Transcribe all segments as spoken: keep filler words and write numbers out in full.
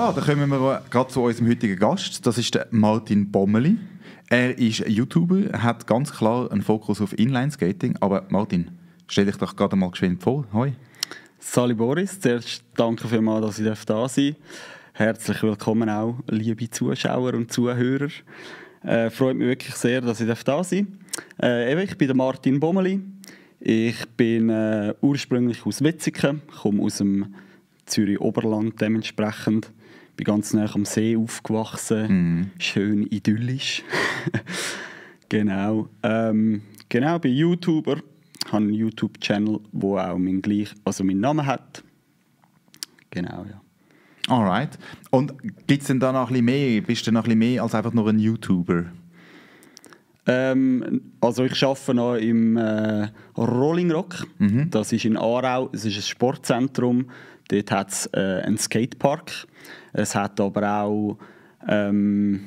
Ja, da kommen wir gerade zu unserem heutigen Gast. Das ist der Martin Bommeli. Er ist YouTuber, hat ganz klar einen Fokus auf Inlineskating. Aber Martin, stell dich doch gerade mal geschwind vor. Hoi. Sali Boris, zuerst danke vielmals, dass ich da sein darf. Herzlich willkommen auch, liebe Zuschauer und Zuhörer. Äh, freut mich wirklich sehr, dass ich da sein darf. Äh, ich bin der Martin Bommeli. Ich bin äh, ursprünglich aus Wetzikon, komme aus dem Zürich-Oberland dementsprechend. Bin ganz nah am See aufgewachsen, mm. schön idyllisch. genau. Ähm, genau, bin YouTuber, habe einen YouTube-Channel, der auch meinen, gleich, also meinen Namen hat. Genau, ja. Alright. Und gibt es denn da noch ein bisschen mehr? Bist du noch ein bisschen mehr als einfach nur ein YouTuber? Ähm, also ich arbeite noch im äh, Rolling Rock. Mhm. Das ist in Aarau. Es ist ein Sportzentrum. Dort hat es äh, einen Skatepark. Es hat aber auch ähm,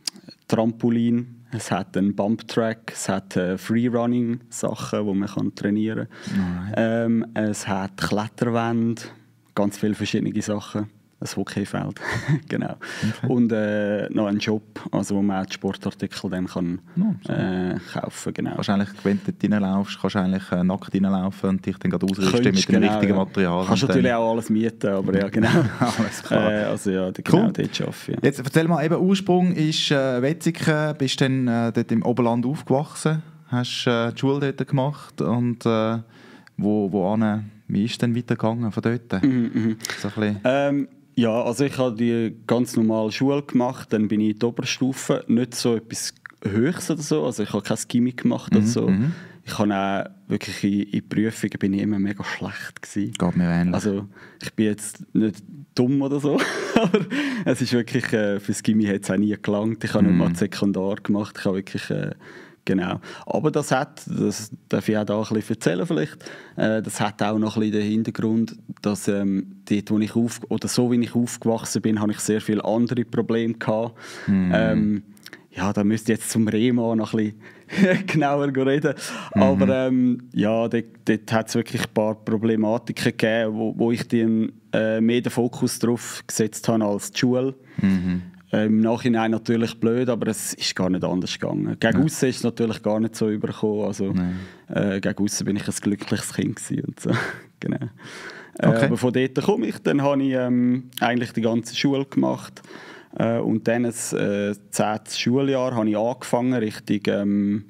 Trampolin. Es hat einen Bumptrack. Es hat äh, Freerunning-Sachen, wo man kann trainieren kann. Ähm, es hat Kletterwände. Ganz viele verschiedene Sachen. Ein Hockeyfeld, genau. Okay. Und äh, noch einen Shop, also wo man auch die Sportartikel dann kann, oh, äh, kaufen kann. Genau. Wahrscheinlich, wenn du reinlaufst, kannst du eigentlich äh, nackt reinlaufen und dich dann gerade ausrüsten mit dem genau, richtigen ja. Material. Kannst natürlich auch alles mieten, aber ja, genau. Alles klar. Äh, also ja, genau, cool. dort arbeite ich. Ja. Jetzt erzähl mal, eben Ursprung ist äh, Wetzikon, bist dann äh, dort im Oberland aufgewachsen, hast äh, die Schule dort gemacht und äh, wo, wo an, wie ist es denn weitergegangen von dort? Mhm, so ein ähm, Ja, also ich habe die ganz normale Schule gemacht, dann bin ich in die Oberstufe, nicht so etwas Höchstes oder so, also ich habe kein Gimmick gemacht oder so. Mhm. Ich habe auch wirklich in, in Prüfungen bin ich immer mega schlecht gewesen. Geht mir ähnlich. Also ich bin jetzt nicht dumm oder so, aber es ist wirklich, äh, für das Gimmick hat es auch nie gelangt. Ich habe mhm. nicht mal Sekundar gemacht, ich habe wirklich... Äh, Genau. Aber das hat, das darf ich auch da ein bisschen erzählen vielleicht, äh, das hat auch noch ein bisschen den Hintergrund, dass ähm, dort, wo ich auf, oder so wie ich aufgewachsen bin, habe ich sehr viele andere Probleme gehabt. Mm. Ähm, ja, da müsste ich jetzt zum Rema noch ein bisschen genauer reden. Mm. Aber ähm, ja, dort, dort hat es wirklich ein paar Problematiken gegeben, wo, wo ich dann äh, mehr den Fokus darauf gesetzt habe als die Schule. Mm. Äh, Im Nachhinein natürlich blöd, aber es ist gar nicht anders gegangen. Gegen aussen ist es natürlich gar nicht so übergekommen. Also, äh, gegen aussen bin ich ein glückliches Kind gewesen und so. Genau. Äh, okay. Aber von dort komme ich. Dann habe ich ähm, eigentlich die ganze Schule gemacht. Äh, und dann das äh, zehnte Schuljahr habe ich angefangen Richtung ähm,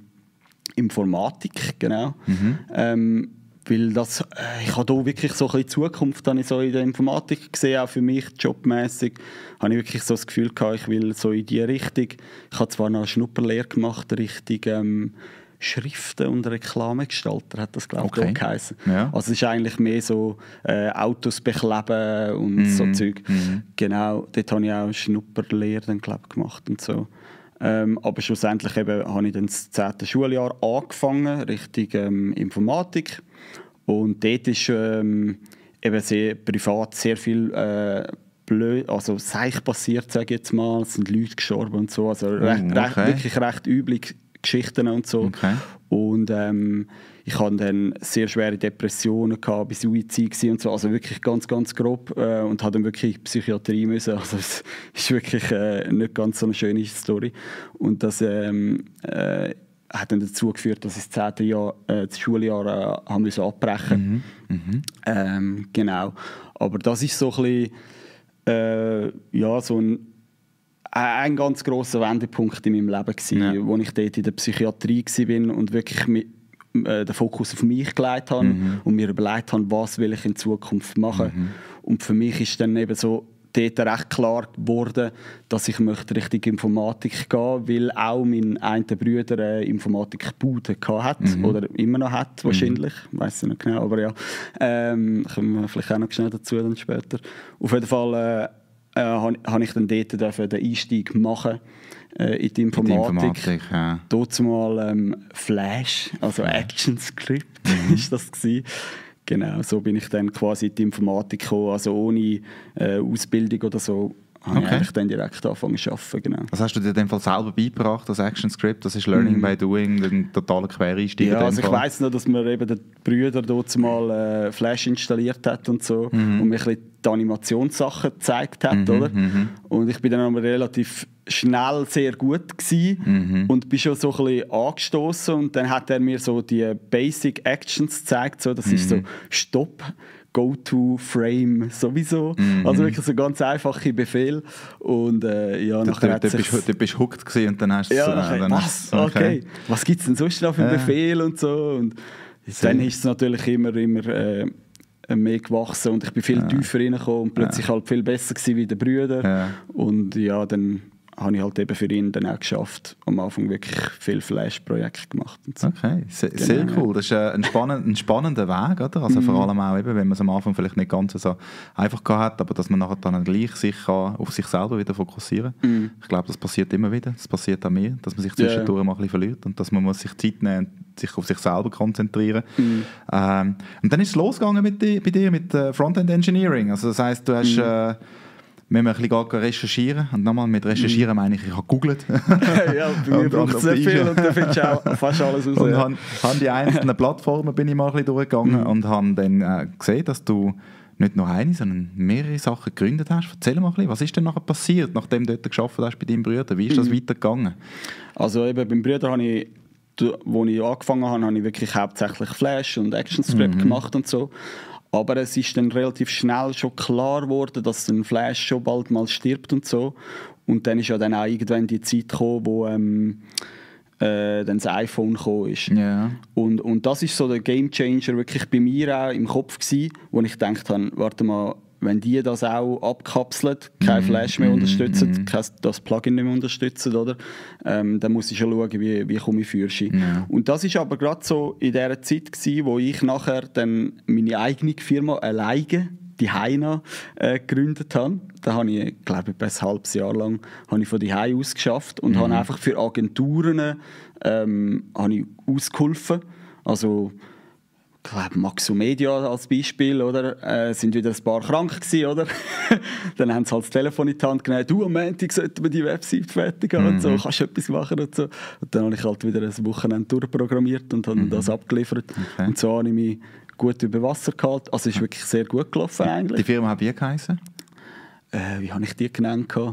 Informatik. Genau. Mhm. Ähm, Weil das, äh, ich habe hier wirklich so ein bisschen Zukunft habe ich so in der Informatik gesehen, auch für mich jobmäßig. Habe ich wirklich so das Gefühl gehabt, ich will so in diese Richtung. Ich habe zwar noch eine Schnupperlehre gemacht, Richtung ähm, Schriften- und Reklamegestalter, hat das, glaube ich, okay. auch geheißen. Ja. Also es ist eigentlich mehr so äh, Autos bekleben und mm, so Zeug. Mm. Genau, dort habe ich auch eine Schnupperlehre dann, glaube ich, gemacht und so. Ähm, aber schlussendlich eben, habe ich dann das zehnte Schuljahr angefangen, Richtung ähm, Informatik. Und dort ist ähm, eben sehr privat sehr viel äh, blöd, also seich passiert, sage ich jetzt mal. Es sind Leute gestorben und so, also recht, oh, okay. recht, wirklich recht üble Geschichten und so. Okay. Und ähm, ich hatte dann sehr schwere Depressionen gehabt, bis Suizid und so, also wirklich ganz, ganz grob äh, und hatte dann wirklich Psychiatrie müssen. Also es ist wirklich äh, nicht ganz so eine schöne Story. Und das ähm, äh, hat dann dazu geführt, dass ich das zehnte Jahr, äh, das Schuljahr äh, haben müssen abbrechen. Mhm. Mhm. Ähm, genau. Aber das ist so ein bisschen, äh, ja, so ein, ein ganz grosser Wendepunkt in meinem Leben gewesen, ja. Wo ich dort in der Psychiatrie war und wirklich mit, äh, den Fokus auf mich gelegt habe mhm. und mir überlegt habe, was will ich in Zukunft machen. Mhm. Und für mich ist dann eben so dort recht klar geworden, dass ich möchte Richtung Informatik gehen, weil auch mein einer Bruder eine Informatikbude hat mhm. oder immer noch hat wahrscheinlich, mhm. weiß ich nicht genau, aber ja, ähm, kommen wir vielleicht auch noch schnell dazu dann später. Auf jeden Fall äh, äh, habe ich dann dort den Einstieg machen äh, in die Informatik. In die Informatik ja. Dort mal ähm, Flash, also ja. ActionScript mhm. ist das gewesen. Genau, so bin ich dann quasi in die Informatik gekommen, also ohne äh, Ausbildung oder so habe Okay. ich dann direkt angefangen zu arbeiten, genau. Was hast du dir in dem Fall selber beigebracht, das ActionScript? Das ist Learning Mm. by Doing, ein totaler Quereinstieg Ja, in dem also ich Fall. weiss noch, dass mir eben der Brüder dort mal äh, Flash installiert hat und so Mhm. und mir ein bisschen die Animationssachen gezeigt hat, Mhm, oder? mhm. Und ich bin dann aber relativ schnell sehr gut gewesen Mhm. und bin schon so ein bisschen angestoßen und dann hat er mir so die Basic Actions gezeigt, so, das ist so Mhm. Stopp, Go to Frame sowieso, Mhm. also wirklich so ganz einfache Befehl und äh, ja, Du, nachher du, hat du, sich bist, du bist hooked gewesen und dann hast du ja, äh, nachher, dann was? hast- Okay. Was gibt es denn sonst noch für einen Ja. Befehl und so? Und Sehr. dann ist es natürlich immer, immer äh, mehr gewachsen und ich bin viel Ja. tiefer reingekommen und plötzlich halt viel besser gewesen wie der Brüder. Ja. Und ja, dann habe ich halt eben für ihn dann auch geschafft. Am Anfang wirklich viel Flash-Projekte gemacht. Und so. Okay, sehr, Genau, sehr ja. cool. Das ist äh, ein, spannend, ein spannender Weg, oder? Also Mhm. vor allem auch, eben, wenn man es am Anfang vielleicht nicht ganz so einfach gehabt hat, aber dass man nachher dann gleich sich kann auf sich selber wieder fokussieren kann. Mhm. Ich glaube, das passiert immer wieder. Das passiert auch mir, dass man sich Ja. zwischendurch mal ein bisschen verliert und dass man muss sich Zeit nehmen und sich auf sich selber konzentrieren. Mhm. Ähm, und dann ist es losgegangen mit di- bei dir mit äh, Frontend Engineering. Also das heisst, du hast Mhm. äh, wenn wir ein bisschen gehen recherchieren, und nochmal mit recherchieren meine ich, ich habe gegoogelt. Ja, bei mir Und- braucht es und- nicht viel und dann findest du auch fast alles raus. Und ja. han, han die einzelnen Plattformen bin ich mal ein bisschen durchgegangen Mhm. und habe dann äh, gesehen, dass du nicht nur eine, sondern mehrere Sachen gegründet hast. Erzähl mal ein bisschen, was ist denn nachher passiert, nachdem du dort gearbeitet hast bei deinem Bruder? Wie ist das Mhm. weitergegangen? Also eben beim Bruder habe ich, wo ich angefangen habe, habe ich wirklich hauptsächlich Flash und ActionScript Mhm. gemacht und so. Aber es ist dann relativ schnell schon klar geworden, dass ein Flash schon bald mal stirbt und so. Und dann ist ja dann auch irgendwann die Zeit gekommen, wo ähm, äh, dann das iPhone gekommen ist. Ja. Und, und das ist so der Gamechanger wirklich bei mir auch im Kopf gewesen, wo ich gedacht habe, warte mal, wenn die das auch abkapseln, kein Mhm, Flash mehr mhm, unterstützen, mhm. kein, das Plugin nicht mehr unterstützen, oder? Ähm, dann muss ich schon schauen, wie, wie komme ich für sie. Ja. Und das ist aber gerade so in der Zeit gewesen, wo ich nachher dann meine eigene Firma alleine, die Heina, äh, gegründet habe. Da habe ich, glaube ich, ein halbes Jahr lang habe ich von die Hause aus geschafft und Mhm. habe einfach für Agenturen ähm, habe ich ausgeholfen. Also ich glaube, Maxo Media als Beispiel, oder? Äh, sind wieder ein paar krank gewesen, oder? Dann haben sie halt das Telefon in die Hand genommen, du, am Montag sollten wir die Website fertig haben und so, Mhm. kannst du etwas machen und so. Und dann habe ich halt wieder ein Wochenende durchprogrammiert und habe Mhm. das abgeliefert. Okay. Und so habe ich mich gut über Wasser gehalten. Also es ist wirklich sehr gut gelaufen Die eigentlich. Firma hat wie geheißen? Äh, wie habe ich die genannt? gehabt?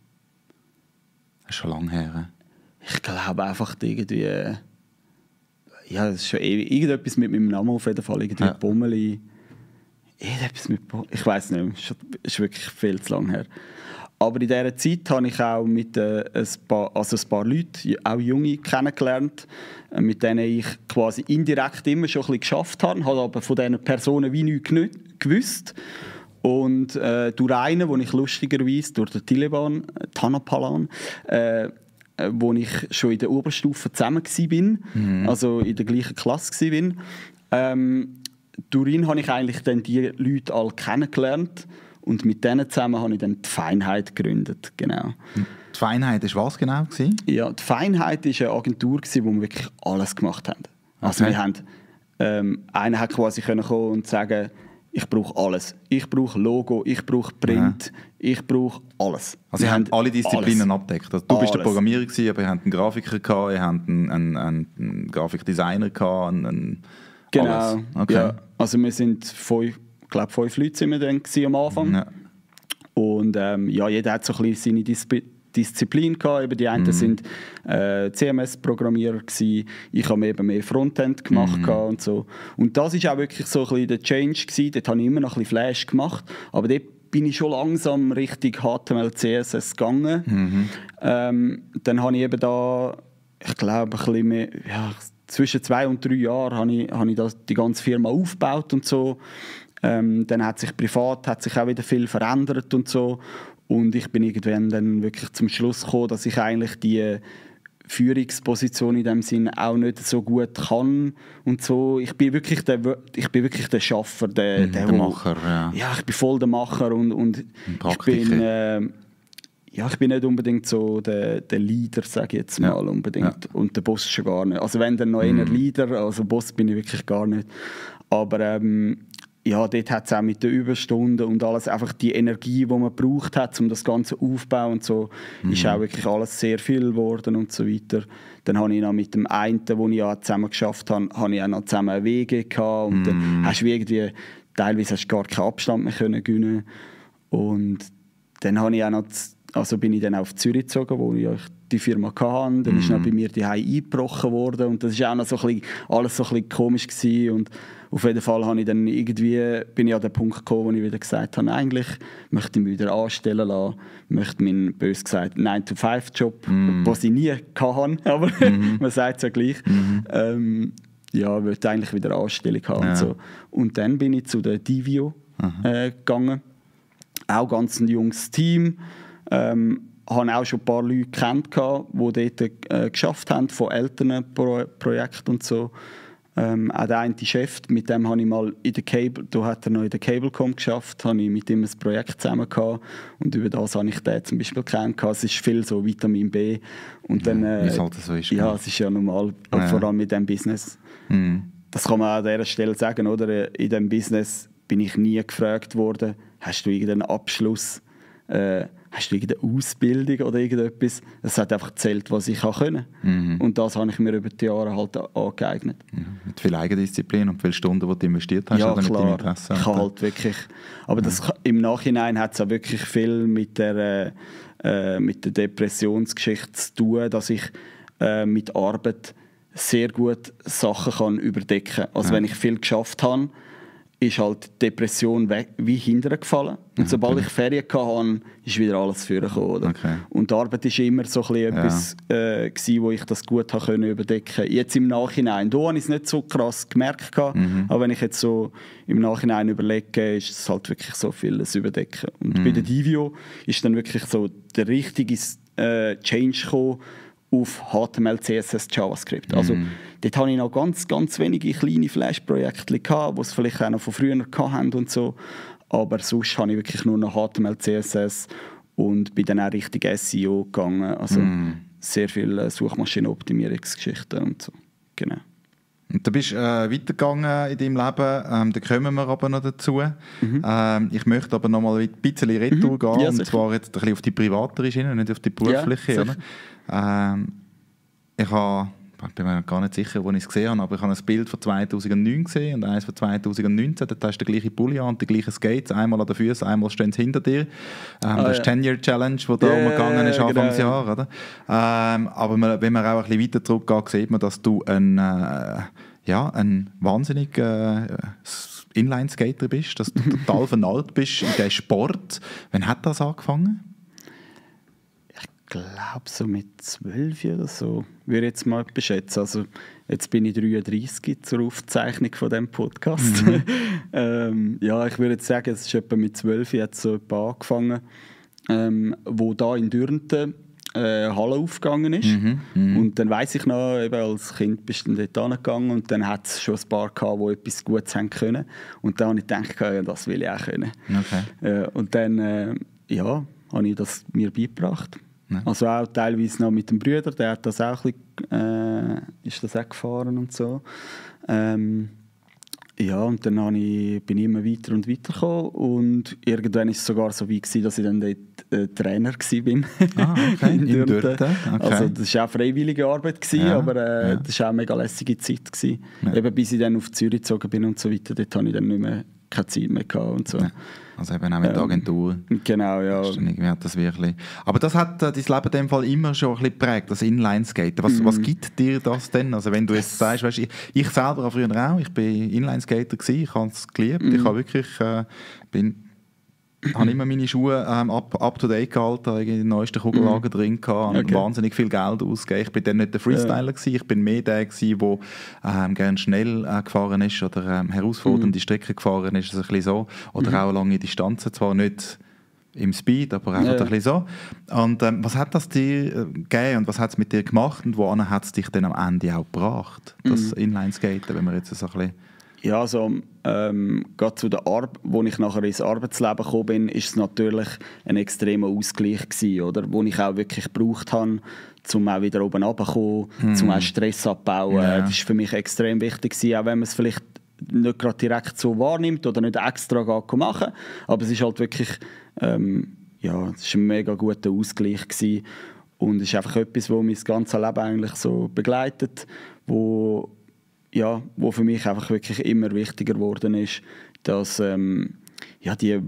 Das ist schon lange her. Ich glaube einfach irgendwie... äh, Ja, das ist schon ewig. Irgendetwas mit meinem Namen auf jeden Fall. Irgendwie Ja. Bommeli. Irgendetwas mit Bo Ich weiß nicht mehr. Es ist schon- ist wirklich viel zu lange her. Aber in dieser Zeit habe ich auch mit äh, ein, paar, also ein paar Leuten, auch Junge, kennengelernt, äh, mit denen ich quasi indirekt immer schon ein bisschen geschafft habe, habe aber von diesen Personen wie nichts genü- gewusst. Und äh, durch einen, den ich lustigerweise, durch den Taliban, äh, Tanapalan, äh, äh, wo ich schon in der Oberstufe zusammen war, Mhm. also in der gleichen Klasse war. Ähm, durch ihn habe ich eigentlich dann die Leute alle kennengelernt und mit denen zusammen habe ich dann die Feinheit gegründet. Genau. Die Feinheit war was genau? Gewesen? Ja, die Feinheit war eine Agentur, gewesen, wo wir wirklich alles gemacht haben. Also Okay. wir haben, ähm, einer hat quasi können kommen und sagen, ich brauche alles. Ich brauche Logo, ich brauche Print, ich brauche alles. Also Wir ihr habt haben alle Disziplinen alles. abdeckt. Also, du bist der Alles. Programmierer gewesen, aber ihr habt einen Grafiker gehabt, ihr habt einen, einen, einen Grafikdesigner gehabt, einen, einen Genau. alles. Okay. Ja, also wir sind fünf, ich glaube fünf Leute sind wir dann gewesen am Anfang. Ja. Und ähm, ja, jeder hat so ein bisschen seine Diszi Disziplin gehabt. Eben die einen Mhm. sind äh, C M S-Programmierer gewesen. Ich habe eben mehr Frontend gemacht Mhm. gehabt und so. Und das ist auch wirklich so ein bisschen der Change gewesen. Dort habe ich immer noch ein bisschen Flash gemacht, aber dort bin ich schon langsam richtig H T M L, C S S gegangen. Mhm. Ähm, dann habe ich eben da, ich glaube, ein bisschen mehr, ja, zwischen zwei und drei Jahren habe ich, habe ich das, die ganze Firma aufgebaut und so. Ähm, dann hat sich privat hat sich auch wieder viel verändert und so. Und ich bin irgendwann dann wirklich zum Schluss gekommen, dass ich eigentlich die Führungsposition in dem Sinn auch nicht so gut kann und so. Ich bin wirklich der, ich bin wirklich der Schaffer, der, Mhm, der, der wo- Macher, ja. Ja, ich bin voll der Macher und, und ich Praktiker. bin äh, ja, ich bin nicht unbedingt so der, der Leader, sage ich jetzt Ja. mal unbedingt. Ja. Und der Boss schon gar nicht. Also wenn dann noch Mhm. einer Leader, also Boss bin ich wirklich gar nicht. Aber ähm, ja, dort hat es auch mit den Überstunden und alles, einfach die Energie, die man gebraucht hat, um das Ganze aufzubauen und so, mhm. ist auch wirklich alles sehr viel geworden und so weiter. Dann habe ich noch mit dem einen, den ich ja zusammen geschafft habe, habe ich auch noch zusammen Wege gehabt und mm. dann hast du irgendwie, teilweise hast du gar keinen Abstand mehr können gewinnen. Und dann habe ich auch noch, also bin ich dann auf Zürich gezogen, wo ich die Firma hatte. Dann mm. ist noch bei mir die Heim eingebrochen worden und das war auch noch so ein bisschen, alles so ein bisschen komisch gewesen. Und auf jeden Fall habe ich dann irgendwie, bin ich an den Punkt gekommen, wo ich wieder gesagt habe, eigentlich möchte ich mich wieder anstellen lassen, möchte meinen, bös gesagt, nine to five Job, mm. den ich nie hatte, aber mm. man sagt es ja gleich, mm. ähm, ja, wollte eigentlich wieder eine Anstellung haben. Ja. Und, so. Und dann bin ich zu der Divio äh, gegangen, auch ganz ein junges Team, ähm, habe auch schon ein paar Leute kennt, die dort äh, geschafft haben, von älteren Pro- Projekten und so. Ähm, auch der eine Chef, mit dem habe ich mal in der Cable, da hat er noch in der Cablecom geschafft, habe ich mit ihm ein Projekt zusammen gehabt und über das habe ich den zum Beispiel kennengelernt. Es ist viel so Vitamin B und dann, äh, wie es halt so ist. Ja, es ist ja normal, ja. Vor allem mit diesem Business. Mhm. Das kann man an dieser Stelle sagen, oder? In diesem Business bin ich nie gefragt worden, hast du irgendeinen Abschluss, äh, hast du irgendeine Ausbildung oder irgendetwas? Es hat einfach gezählt, was ich können. Mhm. Und das habe ich mir über die Jahre halt angeeignet. Ja, mit viel Eigendisziplin und viel Stunden, die du investiert hast. Ja, oder klar. Mit deinem Interesse. Ich habe halt wirklich, aber das, im Nachhinein hat es auch wirklich viel mit der, äh, mit der Depressionsgeschichte zu tun, dass ich äh, mit Arbeit sehr gut Sachen kann überdecken kann. Also ja. Wenn ich viel geschafft habe, ist halt die Depression weg, wie hinterher gefallen. Und ja, sobald natürlich. ich Ferien hatte, ist wieder alles vorgekommen. Okay. Und die Arbeit war immer so ein bisschen etwas, ja. äh, gewesen, wo ich das gut habe können überdecken konnte. Jetzt im Nachhinein, da habe ich es nicht so krass gemerkt, mhm. aber wenn ich jetzt so im Nachhinein überlege, ist es halt wirklich so vieles überdecken. Und mhm. bei der Divio ist dann wirklich so der richtige äh, Change gekommen, auf H T M L, C S S, JavaScript. Also mm. dort hatte ich noch ganz, ganz wenige kleine Flash-Projekte, die es vielleicht auch noch von früher hatten und so. Aber sonst habe ich wirklich nur noch H T M L, C S S und bin dann auch richtig S E O gegangen. Also mm. sehr viele Suchmaschinenoptimierungsgeschichten und so. Genau. Und du bist äh, weitergegangen in deinem Leben, ähm, da kommen wir aber noch dazu. Mhm. Ähm, ich möchte aber noch mal ein bisschen retour mhm. gehen, ja, und zwar jetzt ein bisschen auf die privatere Schiene, nicht auf die berufliche. Ja, ähm, ich, habe, ich bin mir gar nicht sicher, wo ich es gesehen habe, aber ich habe ein Bild von zweitausendneun gesehen und eines von zweitausendneunzehn. Dort hast du den gleichen Pulli an und die gleichen Skates, einmal an den Füßen, einmal stehen sie hinter dir. Ähm, ah, das ist die ja. ten-Year-Challenge, die da yeah, umgegangen ist, Anfangsjahr. Genau, ja. Ähm, aber man, wenn man auch ein bisschen weiter zurückgeht, sieht man, dass du ein, äh, ja, ein wahnsinnig äh, Inline-Skater bist, dass du total vernarrt bist in diesem Sport. Wann hat das angefangen? Ich glaube, so mit zwölf oder so, würde ich jetzt mal beschätzen. Also, jetzt bin ich dreiunddreißig zur Aufzeichnung von diesem Podcast. Mhm. ähm, ja, ich würde jetzt sagen, es ist etwa mit zwölf jetzt so etwa angefangen, ähm, wo da in Dürnten äh, Halle aufgegangen ist. Mhm. Mhm. Und dann weiss ich noch, eben als Kind bist du dann dort hingegangen und dann hat es schon ein paar gehabt, die etwas Gutes haben können. Und dann habe ich gedacht, ja, das will ich auch können. Okay. Äh, und dann äh, ja, habe ich das mir beigebracht. Ja. Also auch teilweise noch mit dem Bruder, der hat das auch ein bisschen, äh, ist das auch gefahren und so. Ähm, ja, und dann habe ich, bin ich immer weiter und weiter gekommen und irgendwann war es sogar so weit gewesen, dass ich dann dort äh, Trainer war. Ah, okay. in, in Dürten. Okay. Also das war auch freiwillige Arbeit gewesen, ja, aber äh, ja. das war auch eine mega lässige Zeit gewesen. Ja. Eben bis ich dann auf Zürich gezogen bin und so weiter, dort hatte ich dann nicht mehr keine Zeit mehr gehabt und so. Ja. Also eben auch mit der Agentur. Ähm, genau, ja. Hat das wirklich. Aber das hat äh, dein Leben in dem Fall immer schon ein bisschen geprägt, das Inline-Skaten. Was, mm. was gibt dir das denn? Also wenn du jetzt das sagst, weißt, ich, ich selber auch früher auch, ich bin Inline-Skater gewesen, ich habe es geliebt, mm. ich habe wirklich, äh, bin habe immer meine Schuhe ähm, up, up to date gehalten, die neuesten Kugellager mm. drin gehabt, okay. wahnsinnig viel Geld ausgegeben. Ich bin dann nicht der Freestyler ja. gewesen, ich bin mehr der gewesen, der ähm, gerne schnell äh, gefahren ist oder ähm, herausfordernde mm. Strecken gefahren ist, also ein bisschen so. Oder mm. auch lange Distanzen, zwar nicht im Speed, aber einfach ja. ein bisschen so. Und ähm, was hat das dir äh, gegeben und was hat es mit dir gemacht und wohin hat es dich dann am Ende auch gebracht, das mm. Inline-Skaten, wenn wir jetzt so ein bisschen... Ja, also ähm, gerade zu der Arbeit, wo ich nachher ins Arbeitsleben gekommen bin, ist es natürlich ein extremer Ausgleich gewesen, oder? Wo ich auch wirklich gebraucht habe, um auch wieder oben runterzukommen, mm. um auch Stress abzubauen. Ja. Das war für mich extrem wichtig gewesen, auch wenn man es vielleicht nicht gerade direkt so wahrnimmt oder nicht extra machen. Aber es ist halt wirklich, ähm, ja, es ist ein mega guter Ausgleich gewesen. Und es ist einfach etwas, das mein das ganze Leben eigentlich so begleitet, wo, ja, wo für mich einfach wirklich immer wichtiger geworden ist, dass ähm, ja, die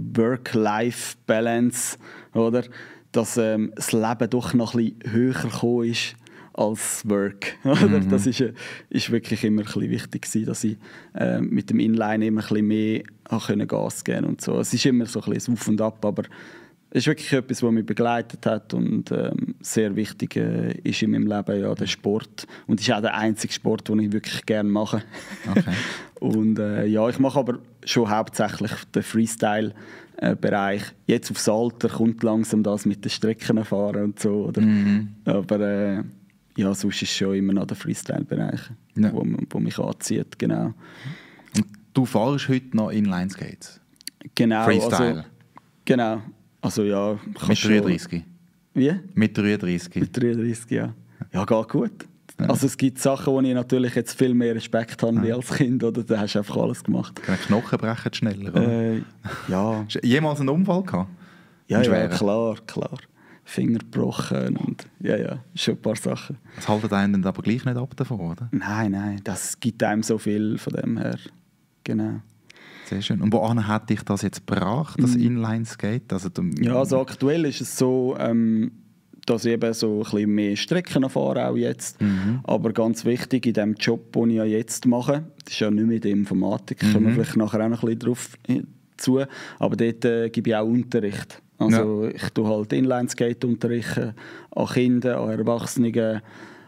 Work-Life-Balance, oder, dass ähm, das Leben doch noch ein bisschen höher gekommen ist als Work. Oder? Mhm. Das ist, ist wirklich immer ein bisschen wichtig gewesen, dass ich äh, mit dem Inline immer ein bisschen mehr können Gas geben und so. Es ist immer so ein bisschen Auf und Ab, aber es ist wirklich etwas, was mich begleitet hat und ähm, sehr wichtig äh, ist in meinem Leben, ja, der Sport. Und es ist auch der einzige Sport, den ich wirklich gerne mache. Okay. Und äh, ja, ich mache aber schon hauptsächlich den Freestyle-Bereich. Jetzt aufs Alter kommt langsam das mit den Strecken fahren und so. Oder? Mhm. Aber äh, ja, sonst ist es schon immer noch der Freestyle-Bereich, ja. wo, wo mich anzieht. Genau. Und du fährst heute noch Inline-Skates? Genau. Freestyle? Also, genau. Also ja, mit dreiunddreißig? Wie? Mit dreiunddreißig? Mit dreiunddreißig, ja. Ja, geht gut. Ja. Also es gibt Sachen, wo ich natürlich jetzt viel mehr Respekt habe ja. wie als Kind, oder? Da hast du einfach alles gemacht. Die Knochen brechen schneller, oder? Äh, ja. Hast du jemals einen Unfall gehabt? Ja, ja, klar, klar. Finger gebrochen und ja, ja, schon ein paar Sachen. Das haltet einen aber gleich nicht ab davon, oder? Nein, nein, das gibt einem so viel von dem her. Genau. Sehr schön. Und wohin hat dich das jetzt gebracht, das Inline-Skate? Also, ja, also aktuell ist es so, ähm, dass ich eben so ein bisschen mehr Strecken fahre auch jetzt. Mhm. Aber ganz wichtig in dem Job, den ich ja jetzt mache, das ist ja nicht mehr in der Informatik, mhm. kommen wir vielleicht nachher auch noch ein bisschen drauf zu, aber dort äh, gebe ich auch Unterricht. Also ja. ich tue halt Inline-Skate unterrichten an Kindern, an Erwachsenen,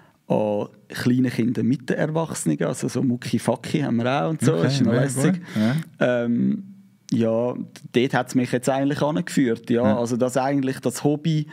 an kleinen Kindern mit den Erwachsenen, also so Mucki-Facki haben wir auch und so, okay, das ist noch lässig. Ja. Ähm, ja, dort hat es mich jetzt eigentlich angeführt, ja. ja. Also dass eigentlich das Hobby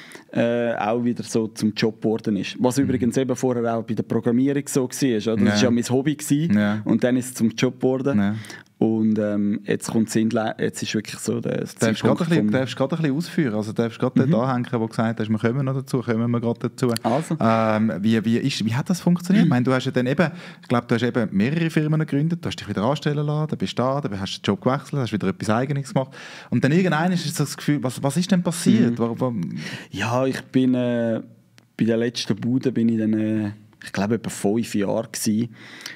äh, auch wieder so zum Job geworden ist. Was mhm. übrigens eben vorher auch bei der Programmierung so war. Das war ja. ja mein Hobby gewesen, ja. und dann ist es zum Job geworden. Ja. Und ähm, jetzt kommt es jetzt ist wirklich so der Darfst du gerade ein bisschen ausführen? Also darfst du gerade mhm. dort anhängen, wo gesagt hast, wir kommen noch dazu, kommen wir gerade dazu. Also. Ähm, wie, wie, ist, wie hat das funktioniert? Mhm. Ich meine, du hast ja dann eben, ich glaube, du hast eben mehrere Firmen gegründet, du hast dich wieder anstellen lassen, dann bist du da, dann hast du den Job gewechselt, hast wieder etwas Eigenes gemacht. Und dann irgendwann ist so das Gefühl, was, was ist denn passiert? Mhm. Ja, ich bin äh, bei der letzten Bude bin ich dann, äh, ich glaube, etwa fünf Jahre gewesen.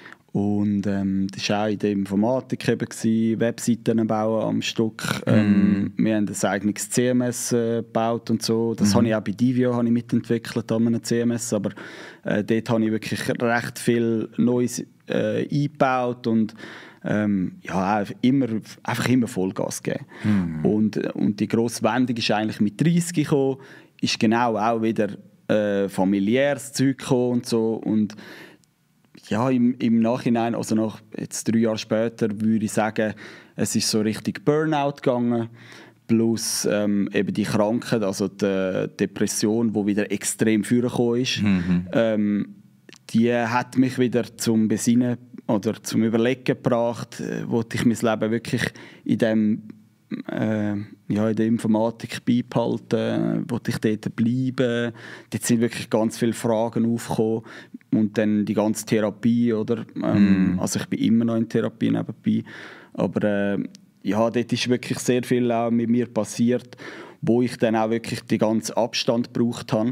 Und ähm, das war auch in der Informatik, eben, Webseiten bauen am Stück. Ähm, mm. Wir haben ein eigenes C M S äh, gebaut und so. Das mm. habe ich auch bei Divio habe ich mitentwickelt, an einem C M S. Aber äh, dort habe ich wirklich recht viel Neues äh, eingebaut und ähm, ja, immer, einfach immer Vollgas gegeben. Mm. Und, und die grosse Wendung ist eigentlich mit dreißig gekommen, ist genau auch wieder äh, familiäres Zeug gekommen und so. Und ja, im, im Nachhinein, also nach jetzt drei Jahre später, würde ich sagen, es ist so richtig Burnout gegangen, plus ähm, eben die Krankheit, also die Depression, die wieder extrem vorgekommen ist, mhm. ähm, die hat mich wieder zum Besinnen oder zum Überlegen gebracht, äh, wollte ich mein Leben wirklich in dem Äh, ja, in der Informatik beibehalten, wollte ich dort bleiben. Dort sind wirklich ganz viele Fragen aufgekommen und dann die ganze Therapie, oder? Ähm, mm. Also ich bin immer noch in Therapie nebenbei, aber äh, ja, dort ist wirklich sehr viel auch mit mir passiert, wo ich dann auch wirklich den ganzen Abstand gebraucht habe.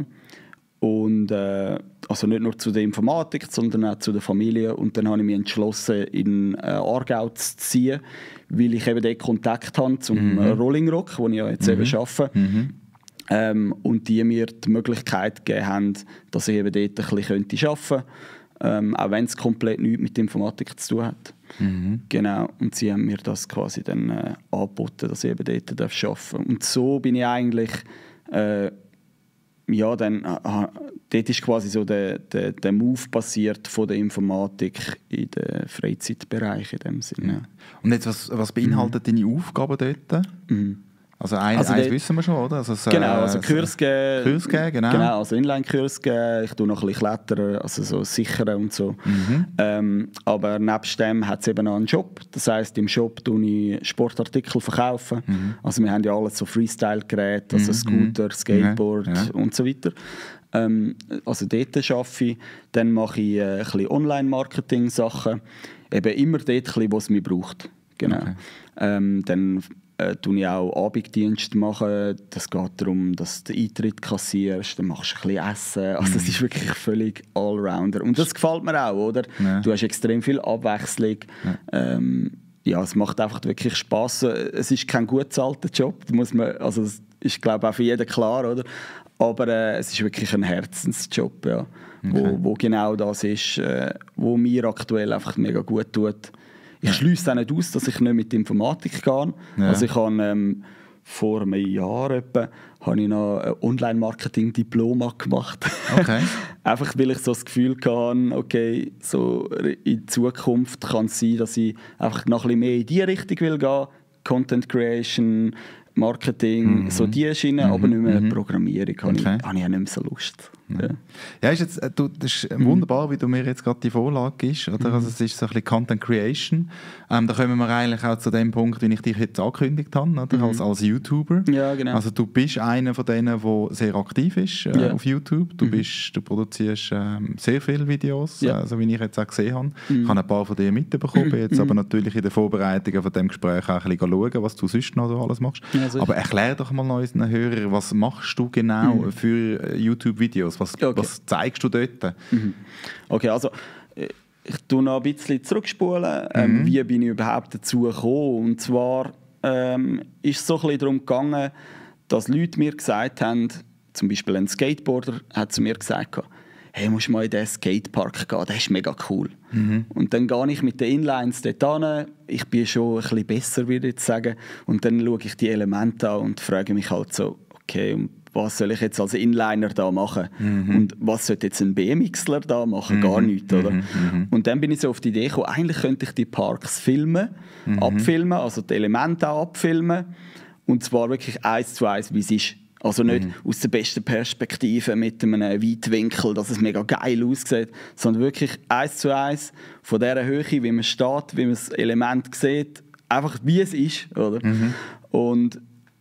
Und äh, also nicht nur zu der Informatik, sondern auch zu der Familie. Und dann habe ich mich entschlossen, in äh, Aargau zu ziehen, weil ich eben den Kontakt habe zum mhm. Rolling Rock, wo ich ja jetzt mhm. eben arbeite. Mhm. Ähm, und die mir die Möglichkeit gegeben haben, dass ich eben dort ein bisschen arbeiten könnte, ähm, auch wenn es komplett nichts mit Informatik zu tun hat. Mhm. Genau. Und sie haben mir das quasi dann äh, angeboten, dass ich eben dort arbeiten darf. Und so bin ich eigentlich äh, ja, dann, aha, dort ist quasi so der, der, der Move passiert von der Informatik in den Freizeitbereich in dem Sinne. Ja. Und jetzt, was, was beinhaltet mhm. deine Aufgaben dort? Mhm. Also, ein, also eins wissen wir schon, oder? Also, so, genau, also Kurs geben. Kurs geben, genau. Genau, also Inline-Kurs geben. Ich tue noch ein bisschen klettern, also so sichern und so. Mhm. Ähm, aber nebst dem hat es eben noch einen Shop. Das heisst, im Shop tue ich Sportartikel verkaufen. Mhm. Also wir haben ja alles so Freestyle-Geräte, also mhm. Scooter, Skateboard ja. und so weiter. Ähm, also dort arbeite ich. Dann mache ich äh, ein bisschen Online-Marketing-Sachen. eben immer dort, wo es mich braucht. Genau. Okay. Ähm, dann äh, tue ich auch Abenddienste machen. Das geht darum, dass du den Eintritt kassierst, dann machst du ein bisschen Essen. Also es ist wirklich völlig Allrounder. Und das gefällt mir auch, oder? Ja. Du hast extrem viel Abwechslung. Ja. Ähm, ja, es macht einfach wirklich Spass. Es ist kein gut bezahlter Job, das muss man, also das ist, glaube ich, auch für jeden klar, oder? Aber äh, es ist wirklich ein Herzensjob, ja. Okay. wo, wo genau das ist, äh, wo mir aktuell einfach mega gut tut. Ich ja. schliesse auch nicht aus, dass ich nicht mit Informatik gehe. Ja. Also ich habe ähm, vor einem Jahr etwa, habe ich noch ein Online-Marketing-Diploma gemacht. Okay. Einfach weil ich so das Gefühl hatte, okay, so in Zukunft kann es sein, dass ich einfach noch ein bisschen mehr in diese Richtung will gehen. Content Creation, Marketing, mhm. so diese Schiene, mhm. aber nicht mehr mhm. Programmierung. Habe okay. ich, habe ich auch nicht mehr so Lust. Ja, ja ist jetzt, du, das ist wunderbar, wie du mir jetzt gerade die Vorlage gibst. Oder? Also es ist so ein bisschen Content Creation. Ähm, da kommen wir eigentlich auch zu dem Punkt, wie ich dich jetzt angekündigt habe, oder? Mhm. Als, als YouTuber. Ja, genau. Also du bist einer von denen, der sehr aktiv ist äh, ja. auf YouTube. Du, bist, du produzierst ähm, sehr viele Videos, ja. äh, so wie ich jetzt auch gesehen habe. Mhm. Ich habe ein paar von dir mitbekommen, jetzt mhm. aber natürlich in der Vorbereitung von dem Gespräch auch ein bisschen schauen, was du sonst noch so alles machst. Ja, aber erklär doch mal unseren Hörern, was machst du genau mhm. für YouTube-Videos? Was, okay. was zeigst du dort? Mhm. Okay, also ich tue noch ein bisschen zurückspulen. Ähm, mhm. Wie bin ich überhaupt dazu gekommen? Und zwar ähm, ist es so ein bisschen darum gegangen, dass Leute mir gesagt haben, zum Beispiel ein Skateboarder hat zu mir gesagt, hey, musst du mal in diesen Skatepark gehen, der ist mega cool. Mhm. Und dann gehe ich mit den Inlines dort hin. Ich bin schon ein bisschen besser, würde ich jetzt sagen. Und dann schaue ich die Elemente an und frage mich halt so, okay, was soll ich jetzt als Inliner da machen? Mhm. Und was sollte jetzt ein B M Xler da machen? Mhm. Gar nichts, oder? Mhm. Und dann bin ich so auf die Idee gekommen, eigentlich könnte ich die Parks filmen, mhm. abfilmen, also die Elemente auch abfilmen. Und zwar wirklich eins zu eins, wie es ist. Also nicht mhm. aus der besten Perspektive mit einem Weitwinkel, dass es mega geil aussieht, sondern wirklich eins zu eins von dieser Höhe, wie man steht, wie man das Element sieht, einfach wie es ist, oder? Mhm. Und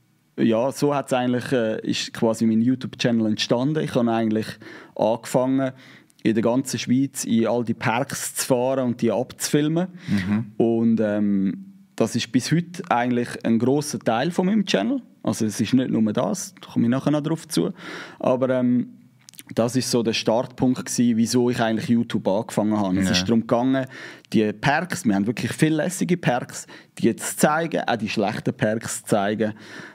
ja, so hat's eigentlich, äh, ist quasi mein YouTube-Channel entstanden. Ich habe eigentlich angefangen, in der ganzen Schweiz in all die Parks zu fahren und die abzufilmen. Mhm. Und ähm, das ist bis heute eigentlich ein grosser Teil von meinem Channel. Also es ist nicht nur das, da komme ich nachher noch drauf zu. Aber ähm, das ist so der Startpunkt gewesen, wieso ich eigentlich YouTube angefangen habe. Ja. Es ist darum gegangen, die Parks, wir haben wirklich viele lässige Parks, die jetzt zeigen, auch die schlechten Parks zeigen.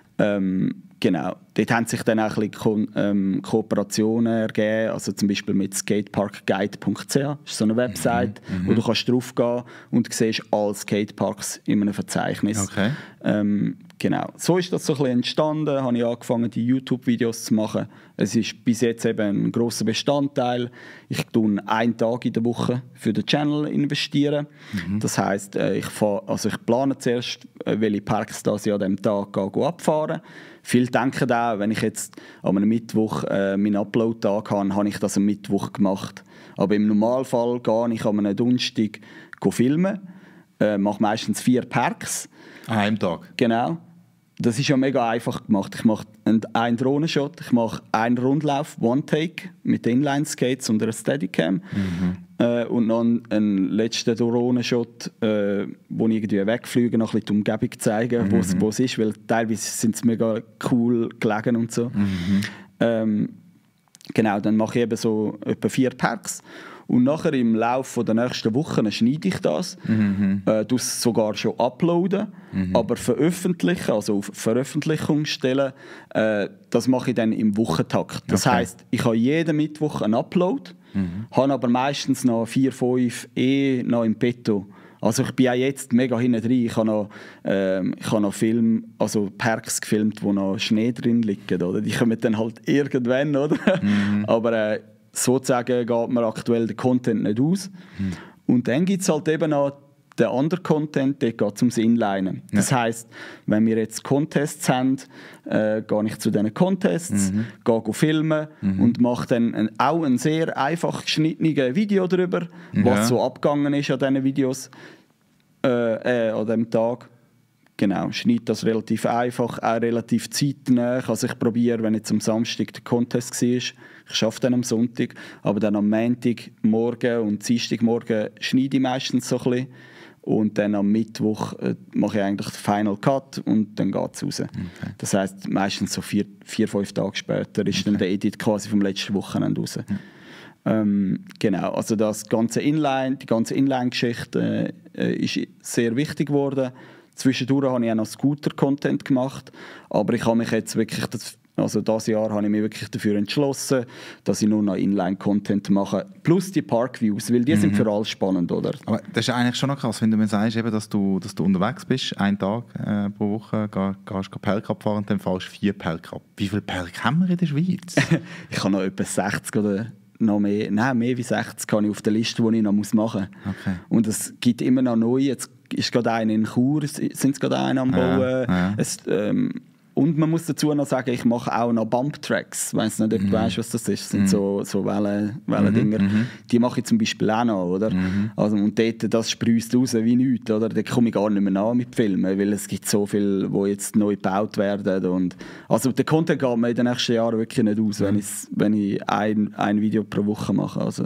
Ähm, genau. Dort haben sich dann auch ein bisschen Ko- ähm, Kooperationen ergeben, also zum Beispiel mit skateparkguide punkt c h, das ist so eine Website, mhm. wo du kannst drauf gehen und siehst alle Skateparks in einem Verzeichnis. Okay. Ähm, genau. So ist das so ein bisschen entstanden, habe ich angefangen, die YouTube-Videos zu machen. Es ist bis jetzt eben ein grosser Bestandteil. Ich tue einen Tag in der Woche für den Channel investieren. Mhm. Das heisst, ich, fahr, also ich plane zuerst, welche Parks das ich an diesem Tag gehe, abfahren. Viele denken auch, wenn ich jetzt an einem Mittwoch äh, meinen Upload-Tag habe, habe ich das am Mittwoch gemacht. Aber im Normalfall gehe ich an einem Donnerstag filmen, äh, mache meistens vier Parks. An einem Tag? Genau. Das ist ja mega einfach gemacht. Ich mache einen Drohnenshot, ich mache einen Rundlauf, One-Take mit Inline-Skates und einer Steadicam. Mhm. Äh, und noch einen, einen letzten Drohnenshot, äh, wo ich irgendwie wegfliege, noch ein bisschen die Umgebung zeigen, mhm. wo es ist, weil teilweise sind es mega cool gelegen und so. Mhm. Ähm, genau, dann mache ich eben so etwa vier Parks. Und nachher im Laufe der nächsten Wochen schneide ich das, mhm. äh, das sogar schon uploaden, mhm. aber veröffentlichen, also auf Veröffentlichung stellen, äh, das mache ich dann im Wochentakt. Das okay. heisst, ich habe jeden Mittwoch einen Upload, mhm. habe aber meistens noch vier, fünf eh noch im Petto. Also ich bin auch jetzt mega hinten drin. Ich habe noch, ähm, ich habe noch Film, also Parks gefilmt, wo noch Schnee drin liegt, oder? Die kommen dann halt irgendwann, oder? Mhm. aber äh, sozusagen geht mir aktuell der Content nicht aus. Hm. Und dann gibt es halt eben noch den anderen Content, der geht ums Inlinen. Ja. Das heisst, wenn wir jetzt Contests haben, äh, gehe ich zu diesen Contests, mhm. gehe filmen mhm. und mache dann ein, auch ein sehr einfach geschnittenes Video darüber, ja. was so abgegangen ist an diesen Videos, äh, äh, an diesem Tag. Genau, schneide das relativ einfach, auch relativ zeitnah. Also ich probiere, wenn jetzt am Samstag der Contest war, ich arbeite dann am Sonntag, aber dann am Montagmorgen und Dienstagmorgen schneide ich meistens so ein bisschen. Und dann am Mittwoch äh, mache ich eigentlich den Final Cut und dann geht es raus. Okay. Das heisst, meistens so vier, vier, fünf Tage später ist okay. dann der Edit quasi vom letzten Wochenende raus. Ja. Ähm, genau, also das ganze Inline, die ganze Inline-Geschichte äh, ist sehr wichtig geworden. Zwischendurch habe ich auch noch Scooter-Content gemacht, aber ich habe mich jetzt wirklich, das, also dieses Jahr habe ich mich wirklich dafür entschlossen, dass ich nur noch Inline-Content mache, plus die Parkviews, weil die mhm. sind für alle spannend, oder? Aber das ist eigentlich schon noch krass, wenn du mir sagst, eben, dass, du, dass du unterwegs bist, einen Tag äh, pro Woche, gehst, gehst Pelk fahren und dann fährst du vier Pelk ab. Wie viele Pelk haben wir in der Schweiz? Ich habe noch etwa sechzig oder noch mehr, nein, mehr wie sechzig habe ich auf der Liste, die ich noch machen muss. Okay. Und es gibt immer noch neue. Jetzt ist gerade einer in Chur, sind es gerade einer am Bauen. Ja, ja. Es, ähm, und man muss dazu noch sagen, ich mache auch noch Bump-Tracks. Ich weiss nicht, ob du mhm. weißt, was das ist. Das sind mhm. so, so Wellen, Wellendinger. Mhm. Die mache ich zum Beispiel auch noch. Oder? Mhm. Also, und dort, das sprüßt raus wie nichts. Oder? Da komme ich gar nicht mehr nach mit Filmen, weil es gibt so viel, die jetzt neu gebaut werden. Und also der Content geht mir in den nächsten Jahren wirklich nicht aus, mhm. wenn, wenn ich ein, ein Video pro Woche mache. Also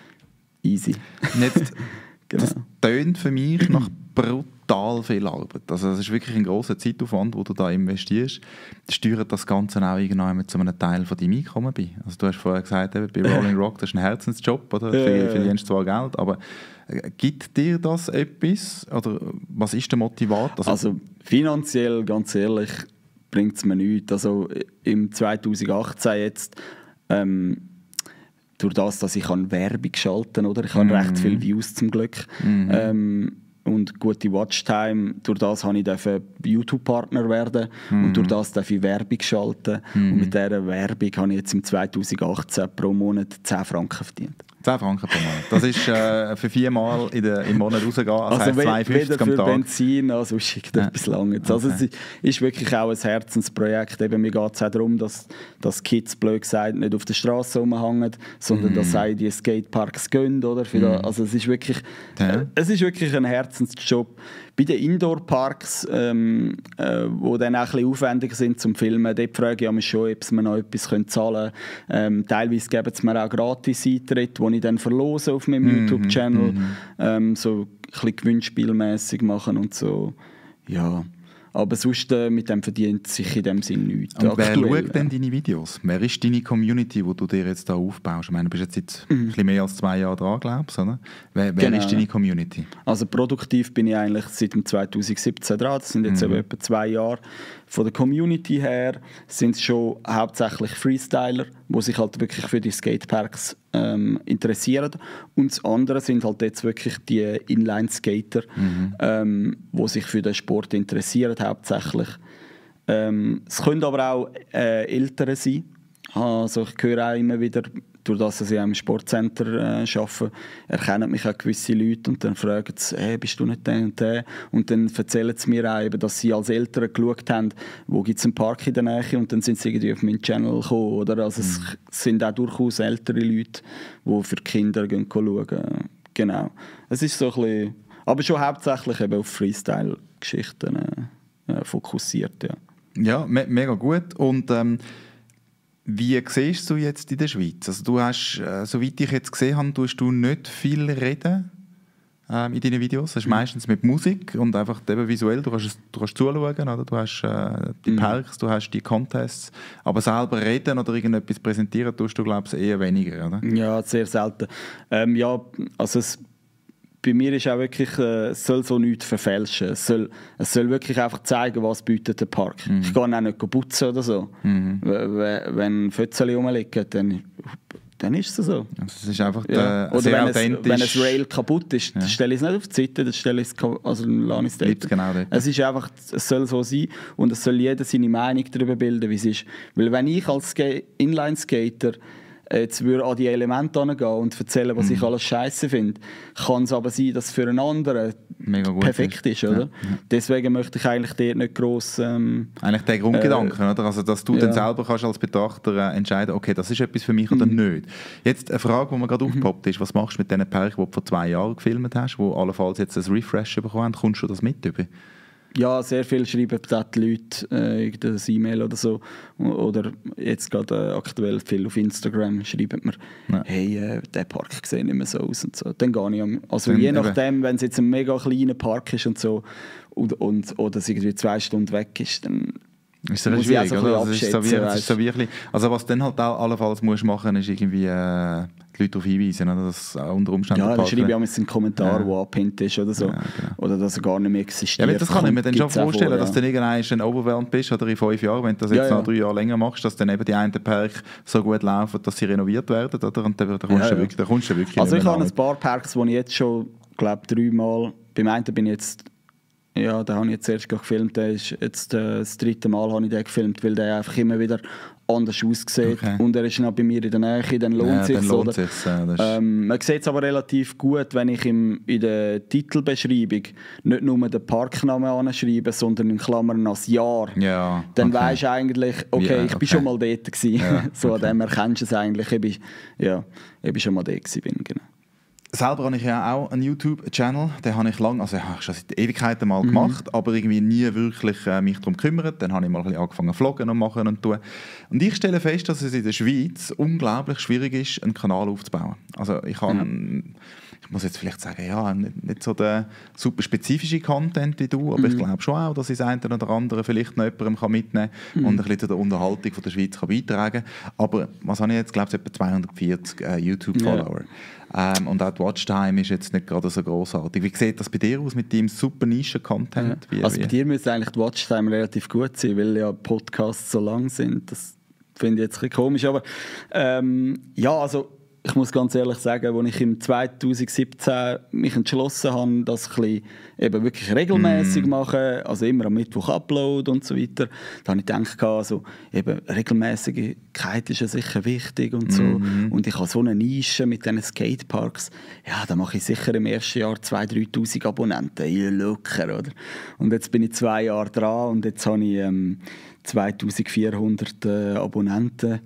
easy. Jetzt, genau. Das tönt für mich nach brutal viel Arbeit. Also das ist wirklich ein grosser Zeitaufwand, den du da investierst. Steuert das Ganze auch irgendwann zu einem Teil von deinem Einkommen bei? Also du hast vorher gesagt, eben, bei Rolling Rock, das ist ein Herzensjob, oder? Du verdienst zwar Geld, aber äh, gibt dir das etwas? Oder was ist der Motivator? Also, also finanziell, ganz ehrlich, bringt es mir nichts. Also im zweitausendachtzehn jetzt, ähm, durch das, dass ich an Werbung schalten, oder? Ich habe mm. recht viele Views zum Glück. Mm. Ähm, und gute Watchtime. Durch das habe ich YouTube-Partner werden mm. und durch das darf ich Werbung schalten. Mm. Und mit dieser Werbung habe ich jetzt im zweitausendachtzehn pro Monat zehn Franken verdient. zehn Franken pro Monat. Das ist äh, für viermal in der, im Monat rausgehen, das also heisst zweiundfünfzig am Tag. Für Benzin, also schickt ja. etwas Langes. Okay. Also es ist wirklich auch ein Herzensprojekt. Eben, mir geht es auch darum, dass, dass Kids, blöd gesagt, nicht auf der Straße rumhängen, sondern mm. dass sie die Skateparks gehen. Oder? Für mm. da, also es ist, wirklich, ja. äh, es ist wirklich ein Herzensjob. Bei den Indoor-Parks, ähm, äh, die dann auch ein bisschen aufwendiger sind zum Filmen, dort frage ich mich schon, ob sie mir noch etwas zahlen können. Ähm, teilweise geben sie mir auch gratis Eintritt, die ich dann verlose auf meinem mm-hmm. YouTube-Channel. Mm-hmm. Ähm, so ein bisschen gewinnspielmässig machen und so. Ja. Aber sonst äh, mit dem verdient sich in dem Sinn nichts. Und wer aktuell, schaut denn deine Videos? Wer ist deine Community, die du dir jetzt da aufbaust? Ich meine, du bist jetzt seit mhm. ein bisschen mehr als zwei Jahren dran, glaubst du, oder? Wer, wer genau. ist deine Community? Also produktiv bin ich eigentlich seit dem zweitausendsiebzehn dran. Das sind jetzt mhm. etwa zwei Jahre. Von der Community her sind es schon hauptsächlich Freestyler, die sich halt wirklich für die Skateparks ähm, interessieren. Und das andere sind halt jetzt wirklich die Inline-Skater, mhm. ähm, die sich für den Sport interessieren hauptsächlich. Ähm, es können aber auch äh, Ältere sein. Also ich höre auch immer wieder, durch das, dass ich im Sportcenter äh, arbeite, erkennen mich auch gewisse Leute und dann fragen sie, hey, bist du nicht der und der? Und dann erzählen sie mir auch, eben, dass sie als Eltern geschaut haben, wo gibt es einen Park in der Nähe und dann sind sie irgendwie auf meinen Channel gekommen. Oder? Also mhm. es sind auch durchaus ältere Leute, die für die Kinder gehen schauen. Genau. Es ist so ein bisschen, aber schon hauptsächlich eben auf Freestyle-Geschichten äh, fokussiert. Ja, ja me- mega gut. Und ähm wie siehst du jetzt in der Schweiz? Also du hast, äh, soweit ich jetzt gesehen habe, tust du nicht viel reden ähm, in deinen Videos. Das ist mhm. meistens mit Musik und einfach eben visuell. Du kannst, du kannst zuschauen, oder? Du hast äh, die mhm. Parks, du hast die Contests. Aber selber reden oder irgendetwas präsentieren tust du, glaube ich, eher weniger, oder? Ja, sehr selten. Ähm, ja, also es bei mir ist auch wirklich, äh, es soll so nichts verfälschen. Es soll, es soll wirklich einfach zeigen, was bietet der Park. Mhm. Ich gehe auch nicht putzen oder so. Mhm. W- wenn Fötzeli rumliegen, dann, dann ist es so. Also es ist einfach ja. der, oder sehr wenn authentisch. Es, wenn ein Rail kaputt ist, ja. dann stelle ich es nicht auf die Seite, dann stelle ich es, also dann lasse ich es dort. Genau dort. Es ist einfach, es soll so sein und es soll jeder seine Meinung darüber bilden, wie es ist. Weil wenn ich als Inline-Skater jetzt würde an die Elemente gehen und erzählen, was mhm. ich alles scheiße finde, kann es aber sein, dass es für einen anderen mega gut perfekt ist, ist oder? Ja, ja. Deswegen möchte ich eigentlich dort nicht gross... Ähm, eigentlich der Grundgedanke, äh, oder? Also, dass du ja. dann selber kannst als Betrachter äh, entscheiden, okay, das ist etwas für mich mhm. oder nicht. Jetzt eine Frage, die mir gerade mhm. aufgepoppt ist, was machst du mit diesen Pärchen, die du vor zwei Jahren gefilmt hast, die allenfalls jetzt ein Refresh bekommen haben, kommst du das mit über? Ja, sehr viel schreiben die Leute äh, irgendein E-Mail oder so. Oder jetzt gerade äh, aktuell viel auf Instagram schreiben mir, ja. hey, äh, der Park sieht nicht mehr so aus und so. Dann gehe ich am, also dann je nachdem, wenn es jetzt ein mega kleiner Park ist und so und, und, oder es irgendwie zwei Stunden weg ist, dann ist das schwierig, oder? Also, ist so wie, ist so wirklich, also was dann halt auch allenfalls musst machen, ist irgendwie äh, die Leute darauf hinweisen, oder? Dass unter Umständen ja, dann schreibe ich auch einen Kommentar, ja. der abgepinnt ist oder so. Ja, genau. Oder dass er gar nicht mehr existiert. Ja, das kann ich mir dann schon vorstellen, vor, ja. dass du dann irgendwann overwhelmed bist oder in fünf Jahren, wenn du das jetzt ja, noch drei Jahre länger machst, dass dann eben die einen Parks so gut laufen, dass sie renoviert werden, oder? Und dann, dann kommst, ja, du, wirklich, dann kommst du wirklich Also ich habe ein paar Parks, die ich jetzt schon, glaube dreimal, beim einen bin ich jetzt ja, den habe ich jetzt erst gefilmt. Der ist jetzt äh, das dritte Mal habe ich den gefilmt, weil der einfach immer wieder anders aussieht. Okay. Und er ist noch bei mir in der Nähe, dann lohnt ja, sich. Dann lohnt sich's, ja, ähm, man sieht es aber relativ gut, wenn ich im, in der Titelbeschreibung nicht nur den Parknamen anschreibe, sondern in Klammern als Jahr. Ja, dann okay. weisst du eigentlich, okay, ja, ich bin okay. schon mal dort gewesen. Ja, so okay. An dem erkennst du es eigentlich. Ich bin, ja, ich bin schon mal dort gewesen. Genau. Selber habe ich ja auch einen YouTube-Channel, den habe ich lange, also habe ich schon seit Ewigkeiten mal mhm. gemacht, aber irgendwie nie wirklich äh, mich darum gekümmert. Dann habe ich mal ein bisschen angefangen zu vloggen und machen und tun. Und ich stelle fest, dass es in der Schweiz unglaublich schwierig ist, einen Kanal aufzubauen. Also ich habe, mhm. ich muss jetzt vielleicht sagen, ja, nicht, nicht so der super spezifische Content wie du, aber mhm. ich glaube schon auch, dass ich das eine oder andere vielleicht noch jemandem kann mitnehmen kann mhm. und ein bisschen zu der Unterhaltung von der Schweiz kann beitragen kann. Aber was habe ich jetzt, glaube ich, etwa zweihundertvierzig äh, YouTube-Follower. Ja. Ähm, und auch die Watchtime ist jetzt nicht gerade so grossartig. Wie sieht das bei dir aus mit deinem super Nischen-Content? Ja. Also bei dir müsste eigentlich die Watchtime relativ gut sein, weil ja Podcasts so lang sind. Das finde ich jetzt ein bisschen komisch. Aber ähm, ja, also ich muss ganz ehrlich sagen, als ich im zwanzig siebzehn mich entschlossen habe, das ein bisschen eben wirklich regelmäßig mm. machen, also immer am Mittwoch upload und so weiter, da habe ich gedacht, also eben Regelmäßigkeit ist ja sicher wichtig und so. Mm. Und ich habe so eine Nische mit diesen Skateparks, ja, da mache ich sicher im ersten Jahr zweitausend, dreitausend Abonnenten, ja, locker, oder? Und jetzt bin ich zwei Jahre dran und jetzt habe ich ähm, zweitausendvierhundert äh, Abonnenten.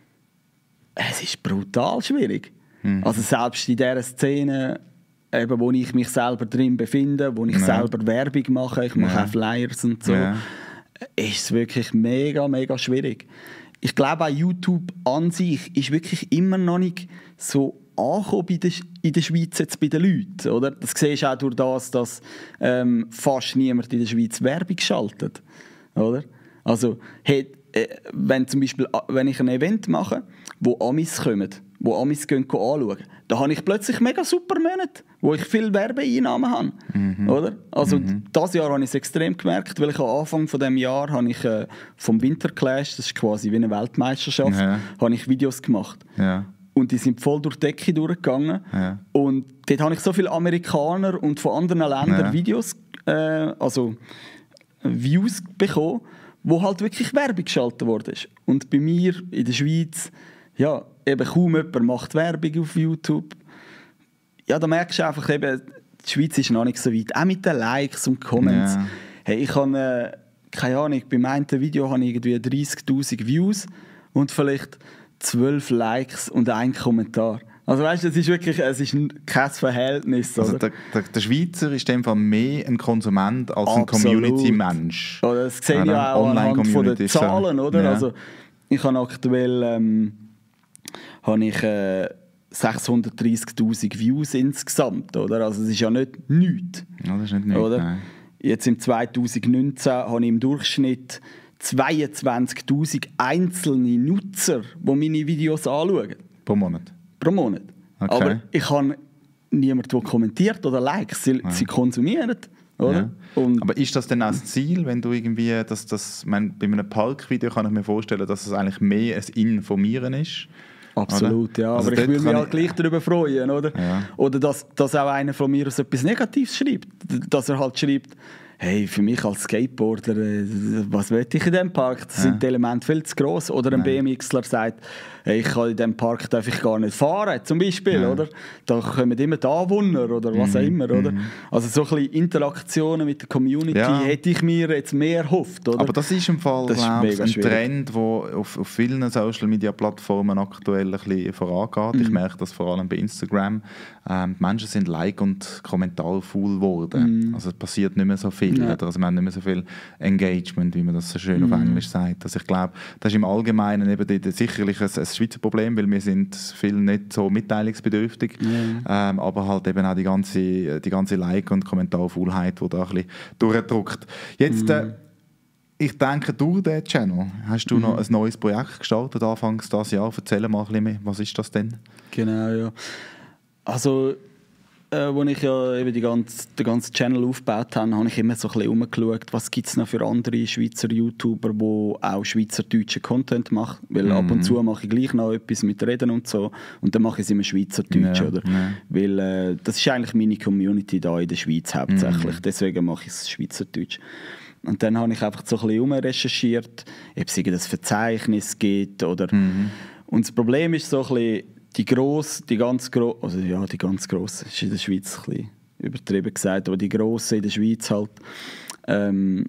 Es ist brutal schwierig. Mhm. Also selbst in dieser Szene, eben, wo ich mich selber drin befinde, wo ich ja. selber Werbung mache, ich mache ja. auch Flyers und so, ja. ist es wirklich mega, mega schwierig. Ich glaube auch YouTube an sich ist wirklich immer noch nicht so angekommen in der, in der Schweiz jetzt bei den Leuten. Oder? Das siehst du auch durch das, dass ähm, fast niemand in der Schweiz Werbung schaltet. Oder? Also, hey, wenn zum Beispiel, wenn ich ein Event mache, wo Amis kommen, wo Amis gehen anschauen, da habe ich plötzlich mega super Monate, wo ich viel Werbeeinnahmen habe. Mhm. Oder? Also mhm. dieses Jahr habe ich es extrem gemerkt, weil ich am Anfang von dem Jahr habe ich äh, vom Winterclash, das ist quasi wie eine Weltmeisterschaft, ja. habe ich Videos gemacht. Ja. Und die sind voll durch die Decke durchgegangen. Ja. Und dort habe ich so viele Amerikaner und von anderen Ländern ja. Videos, äh, also Views bekommen, wo halt wirklich Werbung geschaltet worden ist. Und bei mir in der Schweiz, ja, eben kaum jemand macht Werbung auf YouTube. Ja, da merkst du einfach eben, die Schweiz ist noch nicht so weit. Auch mit den Likes und Comments. Ja. Hey, ich habe, äh, keine Ahnung, bei meinem Video habe ich irgendwie dreissigtausend Views und vielleicht zwölf Likes und ein Kommentar. Also weißt du, es ist wirklich, es ist kein Verhältnis. Also der, der, der Schweizer ist in dem Fall mehr ein Konsument als ein Community-Mensch. Oder das sehe ich ja auch anhand von den Zahlen, oder? Ja. Also ich habe aktuell ähm, habe ich äh, sechshundertdreissigtausend Views insgesamt, oder? Also es ist ja nicht nichts. Ja, das ist nicht nichts, oder? Nein. Jetzt im zwanzig neunzehn habe ich im Durchschnitt zweiundzwanzigtausend einzelne Nutzer, die meine Videos anschauen. Pro Monat? Pro Monat. Okay. Aber ich habe niemanden, der kommentiert oder liked. Sie, ja. sie konsumieren. Oder? Ja. Und aber ist das denn auch das Ziel, wenn du irgendwie, dass das, mein, bei einem Parkvideo kann ich mir vorstellen, dass es eigentlich mehr ein Informieren ist? Absolut, oder? Ja. Also aber ich würde mich auch gleich darüber freuen, oder? Ja. Oder dass, dass auch einer von mir so etwas Negatives schreibt. Dass er halt schreibt, hey, für mich als Skateboarder, was will ich in diesem Park? Das ja. sind die Elemente viel zu gross. Oder ein B M Xler sagt, hey, ich kann in diesem Park darf ich gar nicht fahren, zum Beispiel, ja. oder? Da kommen immer die Anwohner oder was auch immer, oder? Mhm. Also so ein bisschen Interaktionen mit der Community ja. hätte ich mir jetzt mehr erhofft, oder? Aber das ist im Fall, glaube ich, ein schwierig. Trend, der auf, auf vielen Social-Media-Plattformen aktuell ein bisschen vorangeht. Mhm. Ich merke das vor allem bei Instagram. Ähm, die Menschen sind Like- und Kommentar-faul geworden. Mhm. Also es passiert nicht mehr so viel viel. Ja. Oder? Also wir haben nicht mehr so viel Engagement, wie man das so schön mhm. auf Englisch sagt. Also ich glaube, das ist im Allgemeinen eben die, die, sicherlich ein, ein Schweizer Problem, weil wir sind viel nicht so mitteilungsbedürftig, mhm. ähm, aber halt eben auch die ganze, die ganze Like- und Kommentarfaulheit, die da ein bisschen durchdrückt. Jetzt, mhm. äh, ich denke, durch diesen Channel hast du mhm. noch ein neues Projekt gestartet, anfangs dieses Jahr. Erzähl mal ein bisschen mehr, was ist das denn? Genau, ja. Also, äh, als ich ja eben die ganze, den ganzen Channel aufgebaut habe, habe ich immer so ein bisschen umgeschaut, was gibt es noch für andere Schweizer YouTuber, die auch schweizerdeutschen Content machen. Weil mm. ab und zu mache ich gleich noch etwas mit Reden und so. Und dann mache ich es immer schweizerdeutsch. Ja, oder? Ja. Weil äh, das ist eigentlich meine Community da in der Schweiz hauptsächlich. Mm. Deswegen mache ich es schweizerdeutsch. Und dann habe ich einfach so ein bisschen umrecherchiert, ob es ein Verzeichnis gibt. Oder mm. Und das Problem ist so ein bisschen, Die grosse, die ganz grosse, also ja, die ganz grosse, ist in der Schweiz ein bisschen übertrieben gesagt, aber die grosse in der Schweiz halt, ähm,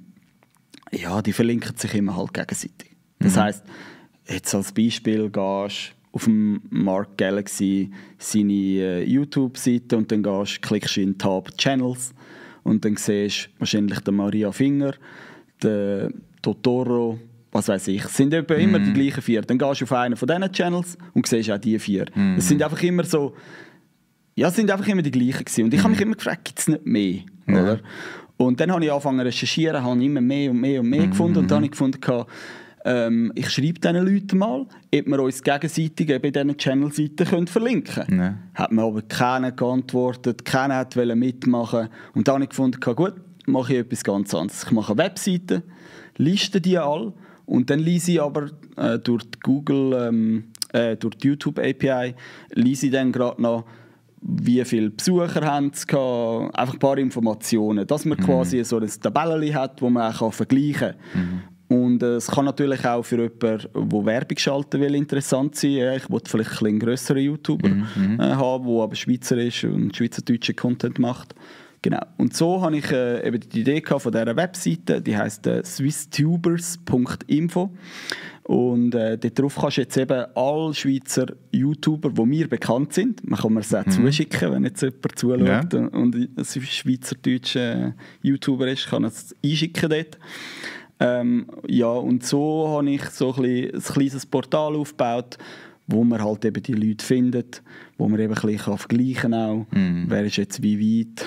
ja, die verlinken sich immer halt gegenseitig. Das mhm. heisst, jetzt als Beispiel gehst auf dem Mark Galaxy seine äh, YouTube-Seite und dann gehst, klickst du in den Tab Channels und dann siehst du wahrscheinlich den Maria Finger, den Totoro, was weiß ich, es sind etwa mm. immer die gleichen vier. Dann gehst du auf einen von diesen Channels und siehst auch die vier. Mm. Es sind einfach immer so, ja, es sind einfach immer die gleichen gewesen. Und ich mm. habe mich immer gefragt, gibt es nicht mehr? Ja. Oder? Und dann habe ich angefangen zu recherchieren, habe immer mehr und mehr und mehr mm. gefunden und dann habe ich gefunden, ähm, ich schreibe diesen Leuten mal, ob wir uns gegenseitig bei diesen Channel-Seiten verlinken können. Ja. Hat mir aber keiner geantwortet, keiner wollte mitmachen. Und dann habe ich gefunden, gut, mache ich etwas ganz anderes. Ich mache eine Webseite, liste die alle, und dann lese ich aber äh, durch die Google, ähm, äh, durch die YouTube-A P I, lese ich dann gerade noch, wie viele Besucher haben es gehabt, einfach ein paar Informationen, dass man mhm. quasi so ein Tabellen hat, wo man auch vergleichen kann. Mhm. Und äh, es kann natürlich auch für jemanden, der Werbung schalten will, interessant sein. Ja, ich wollte vielleicht einen grösseren YouTuber mhm. äh, haben, der aber Schweizer ist und schweizerdeutschen Content macht. Genau. Und so hatte ich äh, eben die Idee von dieser Webseite, die heisst äh, swisstubers punkt info. Und äh, darauf kannst du jetzt eben alle Schweizer YouTuber, die mir bekannt sind, man kann mir es auch mhm. zuschicken, wenn jetzt jemand zuschaut ja. und ein schweizerdeutscher YouTuber ist, kann er es einschicken dort. Ähm, ja, und so habe ich so ein, bisschen, ein kleines Portal aufgebaut, wo man halt eben die Leute findet, wo man eben ein bisschen vergleichen kann, mm. wer ist jetzt wie weit.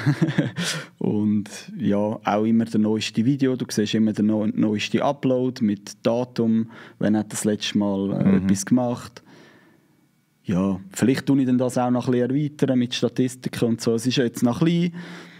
Und ja, auch immer der neueste Video, du siehst immer den neuesten Upload mit Datum, wann hat das letzte Mal äh, mm-hmm. etwas gemacht. Ja, vielleicht tue ich dann das auch noch ein bisschen erweitern mit Statistiken und so. Es ist ja jetzt noch klein,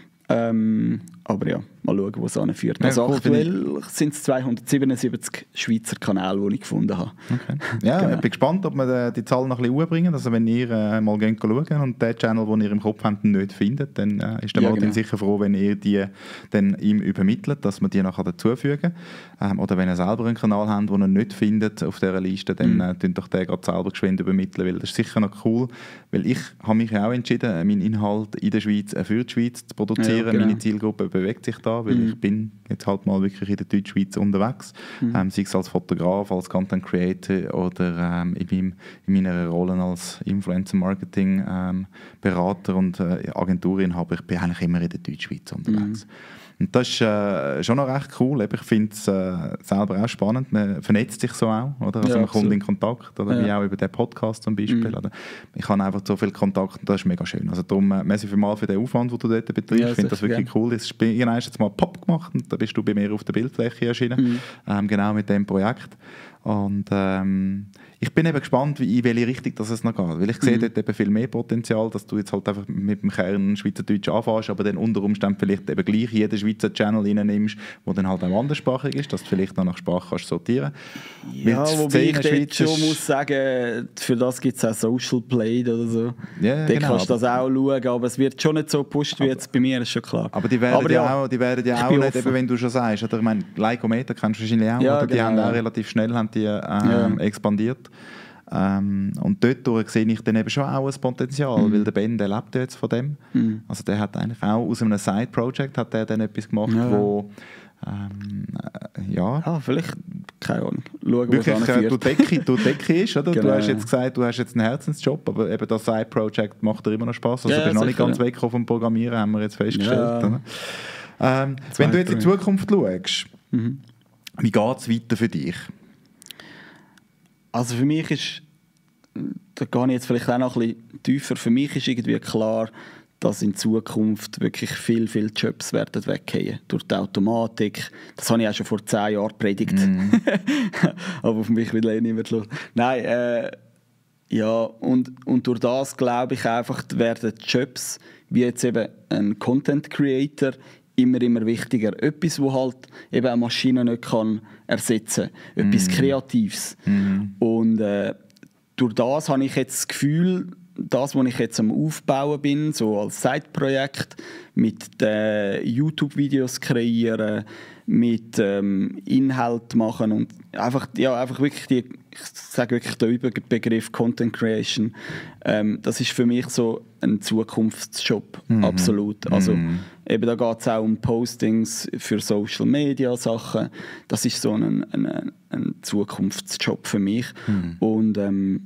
ähm, aber ja, mal schauen, wo es anführt. Ja, also cool, aktuell sind es zweihundertsiebenundsiebzig Schweizer Kanäle, die ich gefunden habe. Okay. Ja, genau. Ich bin gespannt, ob wir die Zahl noch ein bisschen hochbringen. Also wenn ihr äh, mal schauen und den Channel, den ihr im Kopf habt, nicht findet, dann äh, ist der ja, Martin genau. sicher froh, wenn ihr die dann ihm übermittelt, dass wir die nachher dazufügen. Ähm, oder wenn ihr selber einen Kanal habt, den ihr nicht findet auf dieser Liste, dann äh, tun doch den gerade selber geschwind übermitteln, weil das ist sicher noch cool. Weil ich habe mich auch entschieden, meinen Inhalt in der Schweiz äh, für die Schweiz zu produzieren. Ja, genau. Meine Zielgruppe bewegt sich da, weil mhm. ich bin jetzt halt mal wirklich in der Deutschschweiz unterwegs, mhm. ähm, sei es als Fotograf, als Content Creator oder ähm, in, meinem, in meiner Rolle als Influencer-Marketing-Berater ähm, und äh, Agenturinhaber. Ich bin eigentlich immer in der Deutschschweiz unterwegs. Mhm. Und das ist äh, schon noch recht cool. Ich finde es äh, selber auch spannend. Man vernetzt sich so auch. Oder? Also ja, man kommt absolut. in Kontakt. Oder ja. wie auch über den Podcast zum Beispiel. Mhm. Oder ich habe einfach so viel Kontakt und das ist mega schön. Also darum, äh, merci vielmals für den Aufwand, den du dort betreibst. Ja, ich finde das wirklich gern. Cool. Ich habe jetzt mal Pop gemacht und da bist du bei mir auf der Bildfläche erschienen. Mhm. Ähm, genau mit dem Projekt. Und ähm, ich bin eben gespannt, wie, in welche Richtung das es noch geht. Weil ich sehe mhm. dort eben viel mehr Potenzial, dass du jetzt halt einfach mit dem Kern Schweizerdeutsch anfängst, aber dann unter Umständen vielleicht eben gleich jeden Schweizer Channel reinnimmst, der dann halt auch anderssprachig ist, dass du vielleicht noch nach Sprache kannst sortieren. Ja, wobei ich dort schon muss sagen, für das gibt es auch Social Play oder so. Ja, da genau, kannst du das auch schauen, aber es wird schon nicht so gepusht wie jetzt bei mir, ist schon klar. Aber die werden aber ja, ja auch, die werden ja auch nicht, eben, wenn du schon sagst, oder ich meine, Lycometer kennst du wahrscheinlich auch, ja, oder? Die genau, haben auch ja. relativ schnell haben die, ähm, ja. expandiert. Ähm, und dort sehe ich dann eben schon auch ein Potenzial, mhm. weil der Ben, der lebt jetzt von dem. Mhm. Also der hat eigentlich auch aus einem Side-Project hat der dann etwas gemacht, ja. wo ähm, äh, ja. Ah, vielleicht, keine Ahnung, schauen, wirklich äh, du Decke, du Decke ist, oder? Genau. Du hast jetzt gesagt, du hast jetzt einen Herzensjob, aber eben das Side-Project macht dir immer noch Spaß. Also ja, du bist noch nicht ganz weg vom Programmieren, haben wir jetzt festgestellt. Ja. Ähm, wenn du jetzt in die Zukunft schaust, mhm. wie geht es weiter für dich? Also für mich ist, da gehe ich jetzt vielleicht auch noch ein bisschen tiefer, für mich ist irgendwie klar, dass in Zukunft wirklich viel, viel Jobs werden weggehen durch die Automatik. Das habe ich auch schon vor zehn Jahren predigt. Mm. Aber auf mich will eh niemand los. Nein, äh, ja, und, und durch das glaube ich einfach, werden Jobs, wie jetzt eben ein Content Creator, immer, immer wichtiger. Etwas, wo halt eben eine Maschine nicht kann ersetzen kann. Etwas mm. Kreatives. Mm. Und äh, durch das habe ich jetzt das Gefühl, das, was ich jetzt am Aufbauen bin, so als Side-Projekt, mit den YouTube-Videos kreieren, mit ähm, Inhalt machen und einfach, ja, einfach wirklich die, ich sage wirklich den Überbegriff Content Creation, ähm, das ist für mich so ein Zukunftsjob, mhm. absolut. Also mhm. eben da geht es auch um Postings für Social Media Sachen, das ist so ein, ein, ein Zukunftsjob für mich mhm. und ähm,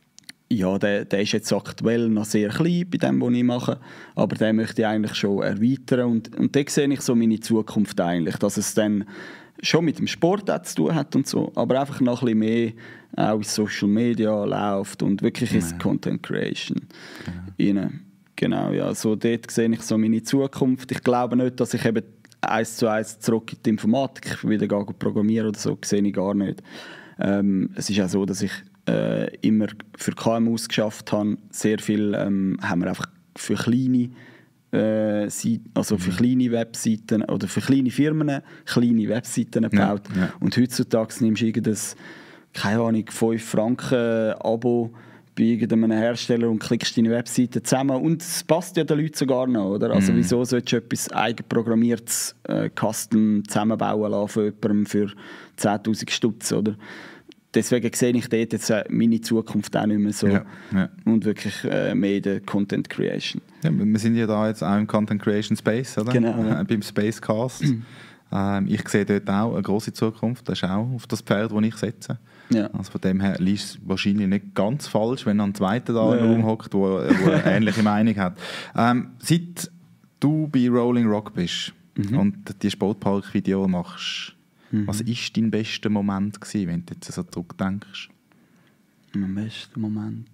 ja, der, der ist jetzt aktuell noch sehr klein bei dem, was ich mache, aber den möchte ich eigentlich schon erweitern und, und da sehe ich so meine Zukunft eigentlich, dass es dann schon mit dem Sport auch zu tun hat und so, aber einfach noch ein bisschen mehr auch in Social Media läuft und wirklich ja. in Content Creation. Ja. Rein. Genau, ja, so dort sehe ich so meine Zukunft. Ich glaube nicht, dass ich eben eins zu eins zurück in die Informatik wieder gehe programmieren oder so, sehe ich gar nicht. Ähm, es ist auch so, dass ich äh, immer für K M Us geschafft habe. Sehr viel ähm, haben wir einfach für kleine äh, also für kleine Webseiten oder für kleine Firmen kleine Webseiten gebaut. Ja, ja. Und heutzutage nimmst du irgendein, keine Ahnung, fünf Franken Abo bei irgendeinem Hersteller und klickst deine Webseite zusammen und es passt ja den Leuten sogar noch, oder? Also mm. wieso solltest du etwas eigenprogrammiertes äh, Custom zusammenbauen lassen von jemandem für zehntausend Stutz, oder? Deswegen sehe ich dort jetzt meine Zukunft auch nicht mehr so ja, ja. und wirklich äh, mehr in der Content Creation. Ja, wir sind ja da jetzt auch im Content Creation Space, oder? Genau. Ja. Äh, beim Spacecast. ähm, ich sehe dort auch eine grosse Zukunft, das ist auch auf das Pferd, das ich setze. Ja. Also von dem her liest es wahrscheinlich nicht ganz falsch, wenn ein zweiter da ja. im Raum hockt, der eine ähnliche Meinung hat. Ähm, seit du bei Rolling Rock bist mhm. und die Sportpark-Video machst, mhm. was war dein bester Moment gewesen, wenn du jetzt so zurückdenkst? Mein bester Moment?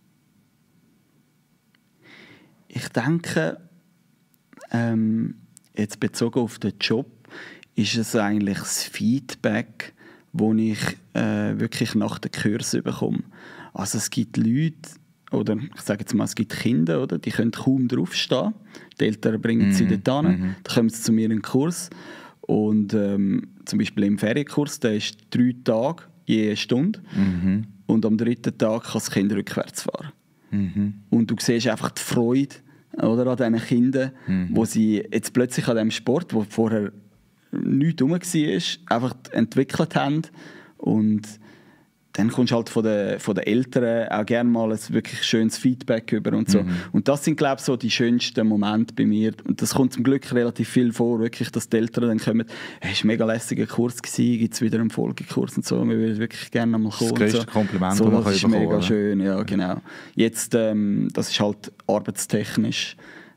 Ich denke, ähm, jetzt bezogen auf den Job, ist es eigentlich das Feedback, wo ich äh, wirklich nach den Kursen bekomme. Also es gibt Leute, oder ich sage jetzt mal, es gibt Kinder, oder, die können kaum draufstehen. Die Eltern bringen mm-hmm. sie dort hin, mm-hmm. dann kommen sie zu mir in den Kurs. Und ähm, zum Beispiel im Ferienkurs, der ist drei Tage, je eine Stunde. Mm-hmm. Und am dritten Tag kann das Kind rückwärts fahren. Mm-hmm. Und du siehst einfach die Freude, oder, an diesen Kindern, mm-hmm. wo sie jetzt plötzlich an diesem Sport, wo vorher nichts rum war, einfach entwickelt haben. Und dann kommst du halt von den, von den Eltern auch gerne mal ein wirklich schönes Feedback über und so. Mhm. Und das sind, glaube ich, so die schönsten Momente bei mir. Und das kommt zum Glück relativ viel vor, wirklich, dass die Eltern dann kommen, hey, es war ein mega lässiger Kurs gewesen, gibt es wieder einen Folgekurs und so, wir würden wirklich gerne mal kommen. Das größte so. Kompliment, so, das man das ist bekommen, mega oder? Schön, ja, genau. Jetzt, ähm, das ist halt arbeitstechnisch,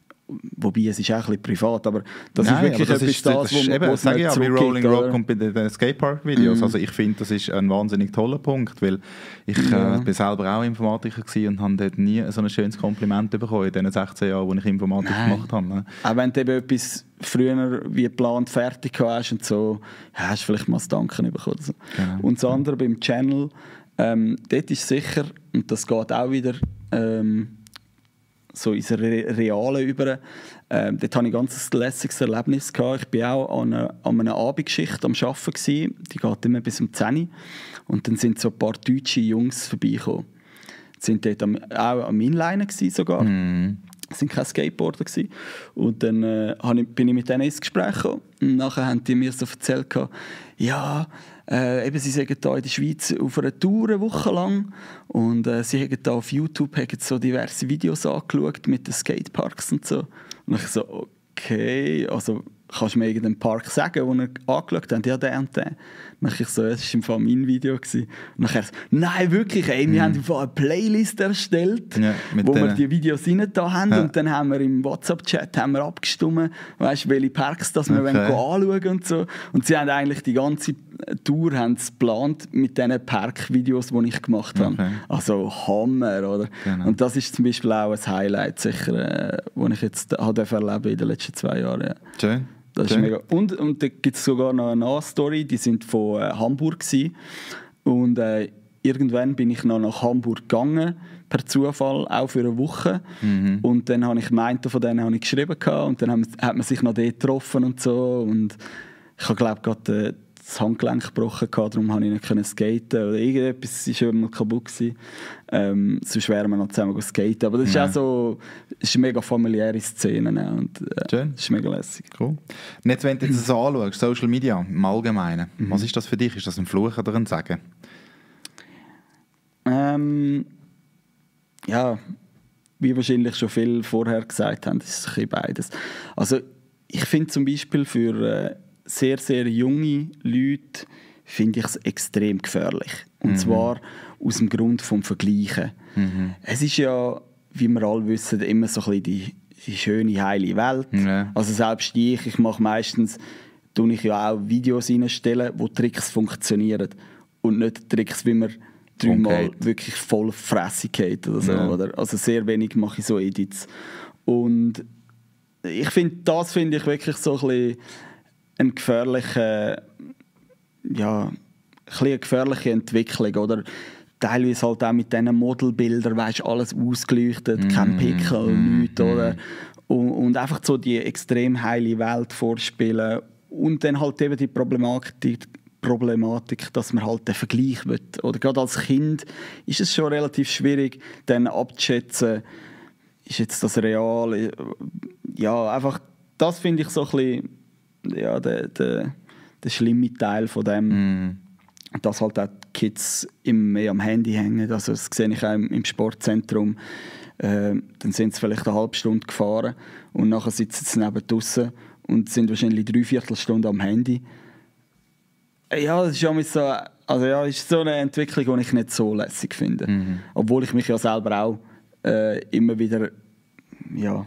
wobei es ist auch ein bisschen privat, aber das Nein, ist wirklich das etwas, ist, das, das wo, ist eben, wo sage ich ja, bei Rolling Rock oder? Und bei den Skatepark-Videos. Mm. Also ich finde, das ist ein wahnsinnig toller Punkt, weil ich ja. äh, bin selber auch Informatiker gewesen und habe dort nie so ein schönes Kompliment bekommen in den sechzehn Jahren, wo ich Informatik Nein. gemacht habe. Ne? Auch wenn du eben etwas früher wie geplant fertig hast und so, hast du vielleicht mal das Danken bekommen. So. Genau. Und das andere beim Channel, ähm, dort ist sicher, und das geht auch wieder ähm, so ins Re- Reale über. Ähm, dort hatte ich ein ganz lässiges Erlebnis gehabt. Ich war auch an einer, an einer Abendschicht am Arbeiten gewesen. Die geht immer bis um zehn Uhr. Und dann sind so ein paar deutsche Jungs vorbeigekommen. Die sind dort am, auch am Inlinen gewesen sogar. Mm. Das waren keine Skateboarder gewesen. Und dann äh, ich, bin ich mit denen ins Gespräch gekommen. Und nachher haben die mir so erzählt, ja, Äh, eben, sie sind hier in der Schweiz auf einer Tour eine Woche lang und äh, sie haben hier auf YouTube haben so diverse Videos angeschaut mit den Skateparks und so. Und ich so, okay, also kannst du mir irgendeinen Park sagen, den ihr angeschaut habt? Ja, der und der. Dann ich so, das war im Fall mein Video. Gewesen. Und nachher so, nein, wirklich, ey, wir mm. haben im Fall eine Playlist erstellt, ja, wo wir die Videos rein da haben. Ja. Und dann haben wir im WhatsApp-Chat haben wir abgestimmt, weißt, welche Parks das wir okay. anschauen und so. Und sie haben eigentlich die ganze Tour geplant mit diesen Park-Videos, die ich gemacht habe. Okay. Also Hammer, oder? Genau. Und das ist zum Beispiel auch ein Highlight, sicher, äh, das ich jetzt erleben in den letzten zwei Jahren. Ja. Schön. Das ist mega. Und, und da gibt es sogar noch eine Story, die sind von äh, Hamburg gewesen. Und äh, irgendwann bin ich noch nach Hamburg gegangen, per Zufall, auch für eine Woche. Mhm. Und dann habe ich meinte von denen habe ich geschrieben gehabt, und dann haben, hat man sich noch dort getroffen und so. Und ich habe, glaube gerade äh, das Handgelenk gebrochen gehabt, darum konnte ich nicht können skaten oder irgendetwas war schon mal kaputt gewesen. Ähm, sonst wären wir noch zusammen skaten. Aber das ist ja. auch so, es ist eine mega familiäre Szene und äh, schön. Das ist mega lässig. Cool. Und jetzt, wenn du das so anschaust, Social Media im Allgemeinen, mhm. was ist das für dich? Ist das ein Fluch oder ein Segen? Ähm, ja, wie wahrscheinlich schon viel vorher gesagt haben, ist es beides. Also ich finde zum Beispiel für äh, sehr, sehr junge Leute finde ich es extrem gefährlich. Und mhm. zwar aus dem Grund vom Vergleichen. Mhm. Es ist ja, wie wir alle wissen, immer so ein bisschen die, die schöne, heile Welt. Ja. Also selbst ich, ich mache meistens, tue ich ja auch Videos reinstellen, wo Tricks funktionieren. Und nicht Tricks, wie man dreimal wirklich voll Fresse geht oder so. Ja. Oder? Also sehr wenig mache ich so Edits. Und ich finde, das finde ich wirklich so ein bisschen eine gefährliche, ja, eine gefährliche Entwicklung, oder? Teilweise halt auch mit diesen Modelbildern, weißt, alles ausgeleuchtet, mm, kein Pickel, mm, nichts, mm. oder? Und, und einfach so die extrem heile Welt vorspielen und dann halt eben die Problematik, Problematik, dass man halt den Vergleich will. Oder gerade als Kind ist es schon relativ schwierig, dann abzuschätzen, ist jetzt das real? Ja, einfach, das finde ich so ein bisschen, ja, der, der, der schlimme Teil von dem, mm. dass halt auch die Kids immer mehr am Handy hängen. Also das sehe ich auch im, im Sportzentrum. Äh, dann sind sie vielleicht eine halbe Stunde gefahren und nachher sitzen sie neben draussen und sind wahrscheinlich drei Viertelstunde am Handy. Ja, das ist ja so, also ja, ist so eine Entwicklung, die ich nicht so lässig finde. Mm. Obwohl ich mich ja selber auch äh, immer wieder, ja,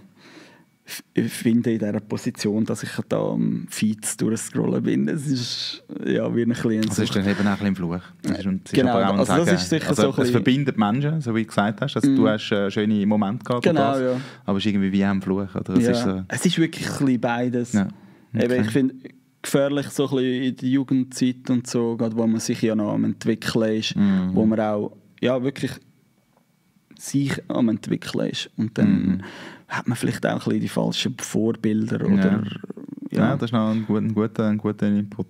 finde in dieser Position, dass ich da am Feeds durchscrollen bin. Es ist ja wie ein bisschen... Das ist dann eben auch ein bisschen ein Fluch. Das ist, das genau, ist aber auch also sagen, das ist sicher also so ein es bisschen... verbindet Menschen, so wie du gesagt hast. Also mm. Du hast äh, schöne Momente gehabt. Genau, das, ja. Aber es ist irgendwie wie ein Fluch. Oder? Es, ja. ist so es ist wirklich ein bisschen beides. Ja. Okay. Eben, ich finde gefährlich so ein bisschen in der Jugendzeit und so, gerade wo man sich ja noch am entwickeln ist, mm. wo man auch ja, wirklich sich am entwickeln ist. Und dann... Mm. hat man vielleicht auch ein bisschen die falschen Vorbilder. Oder, ja. Ja. ja, das ist noch ein guter, ein guter, ein guter Input.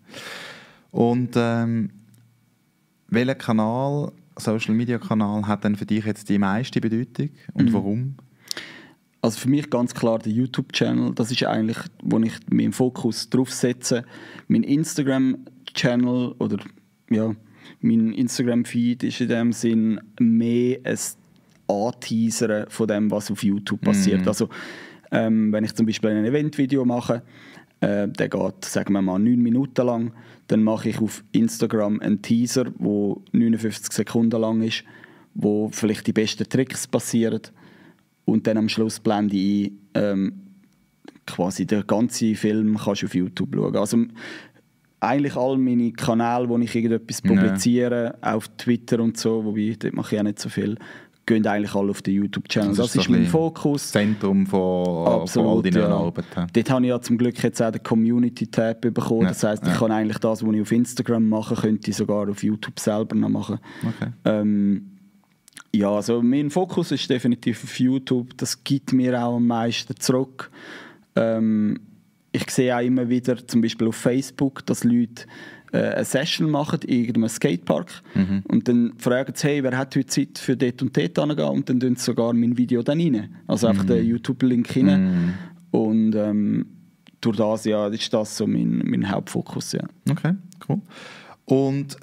Und ähm, welcher Kanal, Social Media Kanal, hat denn für dich jetzt die meiste Bedeutung und mhm. warum? Also für mich ganz klar der YouTube-Channel. Das ist eigentlich, wo ich meinen Fokus drauf setze. Mein Instagram-Channel oder ja, mein Instagram-Feed ist in dem Sinn mehr ein Anteasern von dem, was auf YouTube passiert. Mm. Also, ähm, wenn ich zum Beispiel ein Eventvideo mache, äh, der geht, sagen wir mal, neun Minuten lang, dann mache ich auf Instagram einen Teaser, der neunundfünfzig Sekunden lang ist, wo vielleicht die besten Tricks passieren, und dann am Schluss blende ich ein, ähm, quasi den ganzen Film kannst du auf YouTube schauen. Also, eigentlich all meine Kanäle, wo ich irgendetwas publiziere, ja. auf Twitter und so, wobei dort mache ich auch nicht so viel, gehen eigentlich alle auf den YouTube-Channel. Das, das ist, ist mein Fokus. Das Zentrum von, Absolut, von all deinen ja. Arbeiten. Dort habe ich ja zum Glück jetzt auch den Community-Tab bekommen. Ja. Das heisst, ich ja. kann eigentlich das, was ich auf Instagram mache, könnte ich sogar auf YouTube selber noch machen. Okay. Ähm, ja, also mein Fokus ist definitiv auf YouTube. Das gibt mir auch am meisten zurück. Ähm, ich sehe auch immer wieder, zum Beispiel auf Facebook, dass Leute äh, eine Session machen in irgendeinem Skatepark mhm. und dann fragen sie, hey, wer hat heute Zeit für dort und dort hinzugehen, und dann tun sie sogar mein Video dann rein. Also einfach mhm. den YouTube-Link rein. Mhm. Und ähm, durch das, ja, ist das so mein, mein Hauptfokus, ja. Okay, cool. Und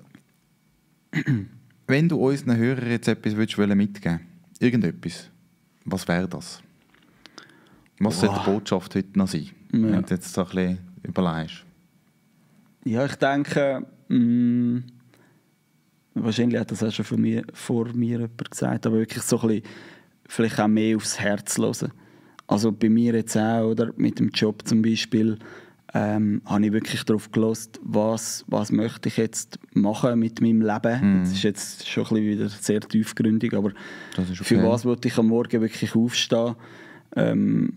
wenn du unseren Hörern jetzt etwas willst, mitgeben willst, irgendetwas, was wäre das? Was wow. sollte die Botschaft heute noch sein, ja. wenn du jetzt so ein bisschen überlegst? Ja, ich denke, mh, wahrscheinlich hat das auch schon von mir, vor mir jemand gesagt, aber wirklich so ein bisschen, vielleicht auch mehr aufs Herz hören. Also bei mir jetzt auch, oder mit dem Job zum Beispiel, ähm, habe ich wirklich darauf gehört, was, was möchte ich jetzt machen mit meinem Leben. Mm. Das ist jetzt schon ein bisschen wieder sehr tiefgründig, aber das ist okay. Für was wollte ich am Morgen wirklich aufstehen? Ähm,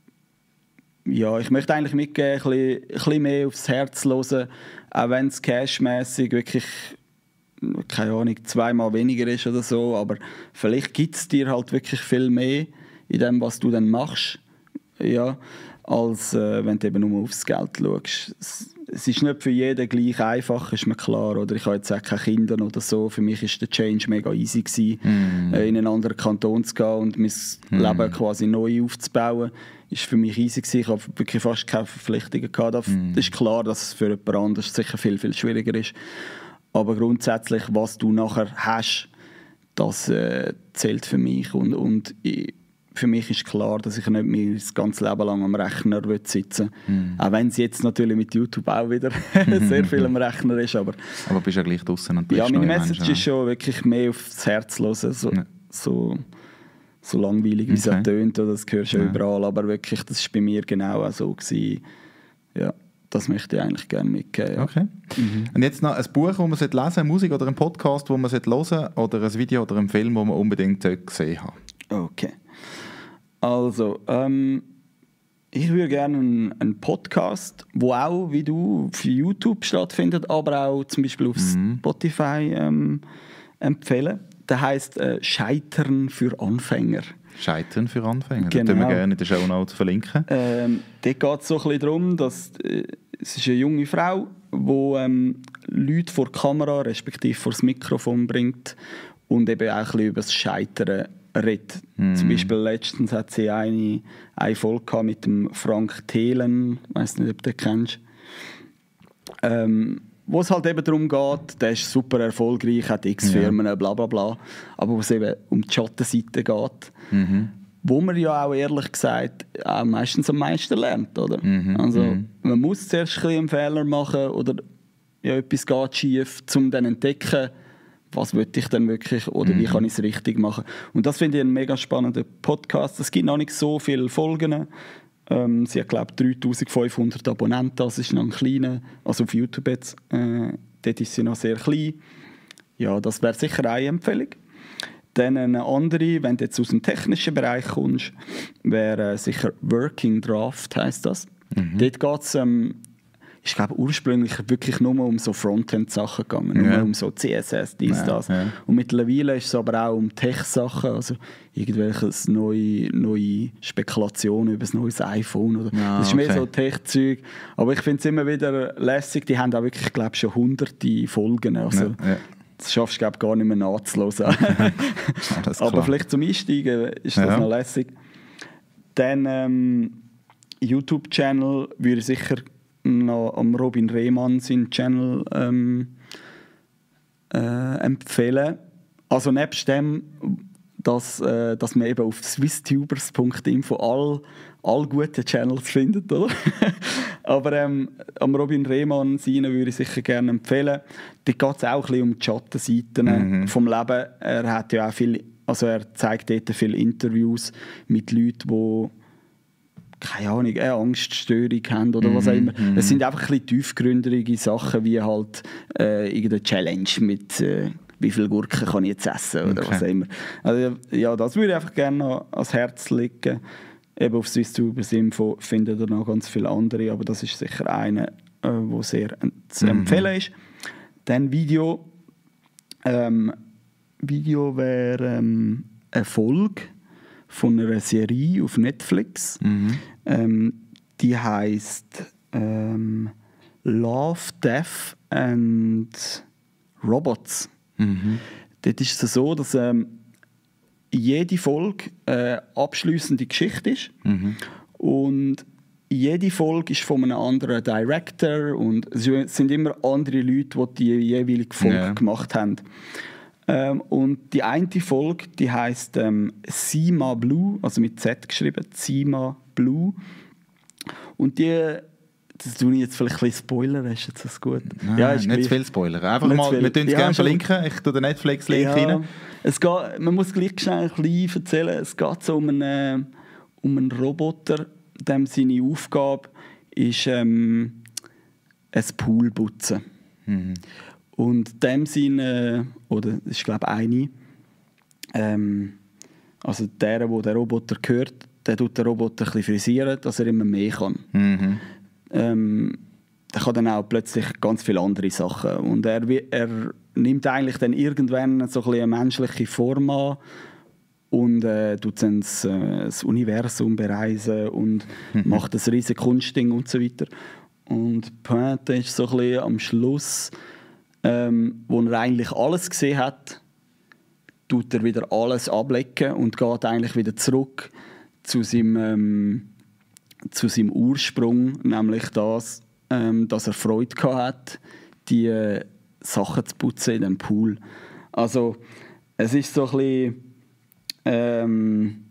ja, ich möchte eigentlich mitgeben, ein bisschen, ein bisschen mehr aufs Herz hören, auch wenn es cashmässig wirklich, keine Ahnung, zweimal weniger ist oder so, aber vielleicht gibt es dir halt wirklich viel mehr in dem, was du dann machst, ja, als äh, wenn du eben nur aufs Geld schaust. Es, es ist nicht für jeden gleich einfach, ist mir klar. Oder ich habe jetzt auch keine Kinder oder so. Für mich war der Change mega easy gewesen, mm. äh, in einen anderen Kanton zu gehen und mein mm. Leben quasi neu aufzubauen. Ist für mich easy gewesen. Ich habe wirklich fast keine Verpflichtungen gehabt. Das mm. ist klar, dass es für jemand anderes sicher viel, viel schwieriger ist. Aber grundsätzlich, was du nachher hast, das äh, zählt für mich. Und, und ich, für mich ist klar, dass ich nicht mehr das ganze Leben lang am Rechner sitzen will. Mm. Auch wenn es jetzt natürlich mit YouTube auch wieder sehr viel am Rechner ist. Aber, aber bist ja gleich draussen und ja, meine Message Menschen, ist schon wirklich mehr aufs Herz hören. So, ja. so, so langweilig, wie okay. es auch tönt, das hörst du ja überall. Aber wirklich, das war bei mir genau auch so gewesen. Ja, das möchte ich eigentlich gerne mitgeben. Ja. Okay. Mhm. Und jetzt noch ein Buch, das man lesen sollte, Musik oder ein Podcast, das man hören sollte, oder ein Video oder ein Film, das man unbedingt gesehen hat. Okay. Also, ähm, ich würde gerne einen, einen Podcast, der auch, wie du, auf YouTube stattfindet, aber auch zum Beispiel auf mhm. Spotify ähm, empfehlen. Der heisst äh, «Scheitern für Anfänger». «Scheitern für Anfänger», genau. Das können wir gerne in der Show Notes verlinken. Ähm, dort geht es so ein bisschen darum, dass äh, es ist eine junge Frau, die ähm, Leute vor die Kamera, respektive vor das Mikrofon bringt und eben auch ein bisschen über das Scheitern redet. Mm. Zum Beispiel letztens hat sie eine, eine Folge mit dem Frank Thelen, ich weiss nicht, ob du den kennst, ähm, wo es halt eben darum geht, der ist super erfolgreich, hat x Firmen, ja. bla bla bla, aber wo es eben um die Schattenseite geht, mhm. wo man ja auch ehrlich gesagt auch meistens am meisten lernt, oder? Mhm. Also mhm. man muss zuerst ein bisschen einen Fehler machen oder ja, etwas geht schief, um dann zu entdecken, was will ich denn wirklich oder mhm. wie kann ich es richtig machen. Und das finde ich einen mega spannenden Podcast. Es gibt noch nicht so viele Folgen. Ähm, sie hat, glaube ich, dreitausendfünfhundert Abonnenten. Das ist noch ein kleiner, also auf YouTube jetzt. Äh, dort ist sie noch sehr klein. Ja, das wäre sicher eine Empfehlung. Dann eine andere, wenn du jetzt aus dem technischen Bereich kommst, wäre äh, sicher Working Draft, heisst das. Mhm. Dort geht es ähm, ich glaube ursprünglich wirklich nur um so Frontend-Sachen gegangen, nur ja. um so C S S, dies, ja, das. Ja. Und mittlerweile ist es aber auch um Tech-Sachen, also irgendwelche neue, neue Spekulationen über ein neues iPhone. Oder. Ja, das ist okay. mehr so Tech-Zeug. Aber ich finde es immer wieder lässig, die haben auch wirklich, glaube ich, schon hunderte Folgen. Also, ja, ja. Das schaffst du, glaube ich, gar nicht mehr nachzuhören. Aber vielleicht zum Einsteigen ist das ja. noch lässig. Dann ähm, YouTube-Channel würde ich sicher noch am Robin Rehmann seinen Channel ähm, äh, empfehlen. Also nebst dem, dass, äh, dass man eben auf swisstubers punkt info all, all gute Channels findet, oder? Aber ähm, am Robin Rehmann seinen würde ich sicher gerne empfehlen. Da geht es auch ein bisschen um die Schattenseiten mhm. vom Leben. Er hat ja auch viel, also er zeigt dort viele Interviews mit Leuten, die keine Ahnung, eine Angststörung haben oder mm, was auch immer. Mm. Es sind einfach ein bisschen tiefgründige Sachen, wie halt äh, irgendeine Challenge mit äh, wie viel Gurken kann ich jetzt essen oder okay. was auch immer. Also, ja, das würde ich einfach gerne noch ans Herz legen. Eben auf swisstubers Info findet ihr noch ganz viele andere, aber das ist sicher eine, äh, wo sehr zu empfehlen mm. ist. Dann Video. Ähm, Video wäre ähm, eine Folge von einer Serie auf Netflix. Mhm. Ähm, die heisst ähm, Love, Death and Robots. Mhm. Dort ist es so, dass ähm, jede Folge eine abschliessende Geschichte ist. Mhm. Und jede Folge ist von einem anderen Director und es sind immer andere Leute, die die jeweilige Folge ja. gemacht haben. Ähm, und die eine Folge, die heisst ähm, Cima Blue, also mit Z geschrieben, Cima Blue. Und die, das tue ich jetzt vielleicht ein bisschen Spoiler, ist jetzt das gut? Nein, ja, ist nicht gleich. zu viel Spoiler. Einfach Nicht mal, viel. wir tun es Ja, gerne schon. verlinken. Ich tue den Netflix-Link Ja, rein. es geht, man muss gleich schnell ein bisschen erzählen, es geht so um einen, um einen Roboter, dem seine Aufgabe ist, ähm, ein Pool putzen. Mhm. Und dem seine, oder das ist glaube ich eine, ähm, also der, wo der Roboter gehört, der tut den Roboter ein bisschen frisieren, dass er immer mehr kann. Mhm. Ähm, der kann dann auch plötzlich ganz viele andere Sachen. Und er, er nimmt eigentlich dann irgendwann so ein bisschen eine menschliche Form an und äh, tut dann das, äh, das Universum bereisen und mhm. macht ein riesiges Kunstding und so weiter. Und die Pointe ist so ein bisschen am Schluss, ähm, wo er eigentlich alles gesehen hat, tut er wieder alles ablecken und geht eigentlich wieder zurück zu seinem, ähm, zu seinem Ursprung, nämlich das, ähm, dass er Freude gehabt hat, die äh, Sachen zu putzen in dem Pool. Also es ist so ein bisschen, ähm,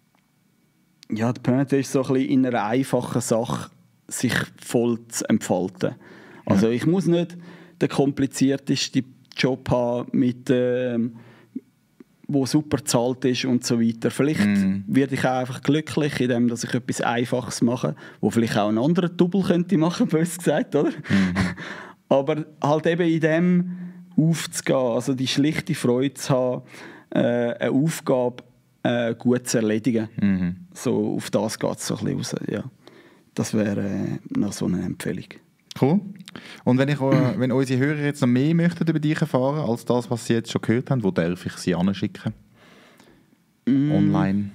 ja, die Pointe ist so ein bisschen in einer einfachen Sache sich voll zu entfalten. Also ich muss nicht den kompliziertesten Job haben, mit, ähm, wo super bezahlt ist und so weiter. Vielleicht mm. werde ich auch einfach glücklich, indem dass ich etwas Einfaches mache, wo vielleicht auch ein anderer Double könnte machen, bös gesagt, oder? Mm. Aber halt eben in dem aufzugehen, also die schlichte Freude zu haben, äh, eine Aufgabe äh, gut zu erledigen. Mm. So, auf das geht es so ein bisschen raus, ja. Das wäre äh, noch so eine Empfehlung. Cool. Und wenn, ich, äh, wenn unsere Hörer jetzt noch mehr möchten über dich erfahren, als das, was sie jetzt schon gehört haben, wo darf ich sie anschicken? Mm. Online?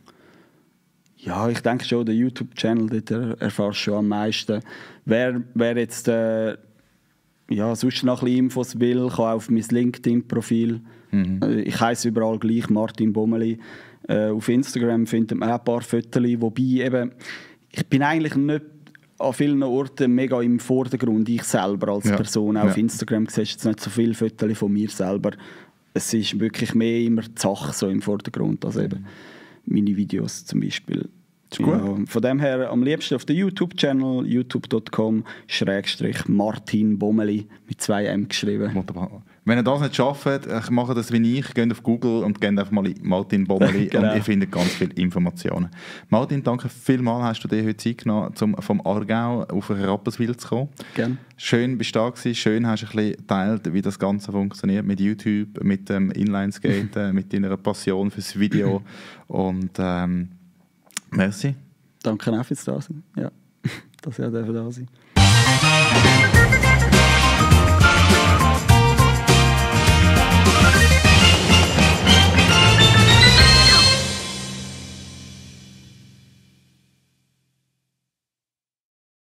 Ja, ich denke schon, der YouTube-Channel, dort erfährst du schon am meisten. Wer, wer jetzt äh, ja, sonst noch ein bisschen Infos will, kann auf mein LinkedIn-Profil. Mhm. Ich heiße überall gleich, Martin Bommeli. Äh, auf Instagram findet man auch ein paar Fotos, wobei eben, ich bin eigentlich nicht an vielen Orten mega im Vordergrund, ich selber als ja. Person. Auch ja. auf Instagram siehst du jetzt nicht so viele Fotos von mir selber. Es ist wirklich mehr immer die Sache so im Vordergrund, also eben meine Videos zum Beispiel. Ja, von dem her am liebsten auf den YouTube-Channel youtube dot com Schrägstrich Martin Bommeli mit zwei M geschrieben. Wunderbar. Wenn ihr das nicht schafft, macht das wie ich, geht auf Google und gebt einfach mal Martin Bommeli genau. und ihr findet ganz viele Informationen. Martin, danke vielmals, hast du dir heute Zeit genommen, um vom Aargau auf Rapperswil zu kommen. Gerne. Schön bist du da gewesen, schön hast du ein bisschen geteilt, wie das Ganze funktioniert mit YouTube, mit dem Inlineskaten, mit deiner Passion fürs Video und ähm, merci. Danke auch fürs Dasein. Ja, dass ihr da sein.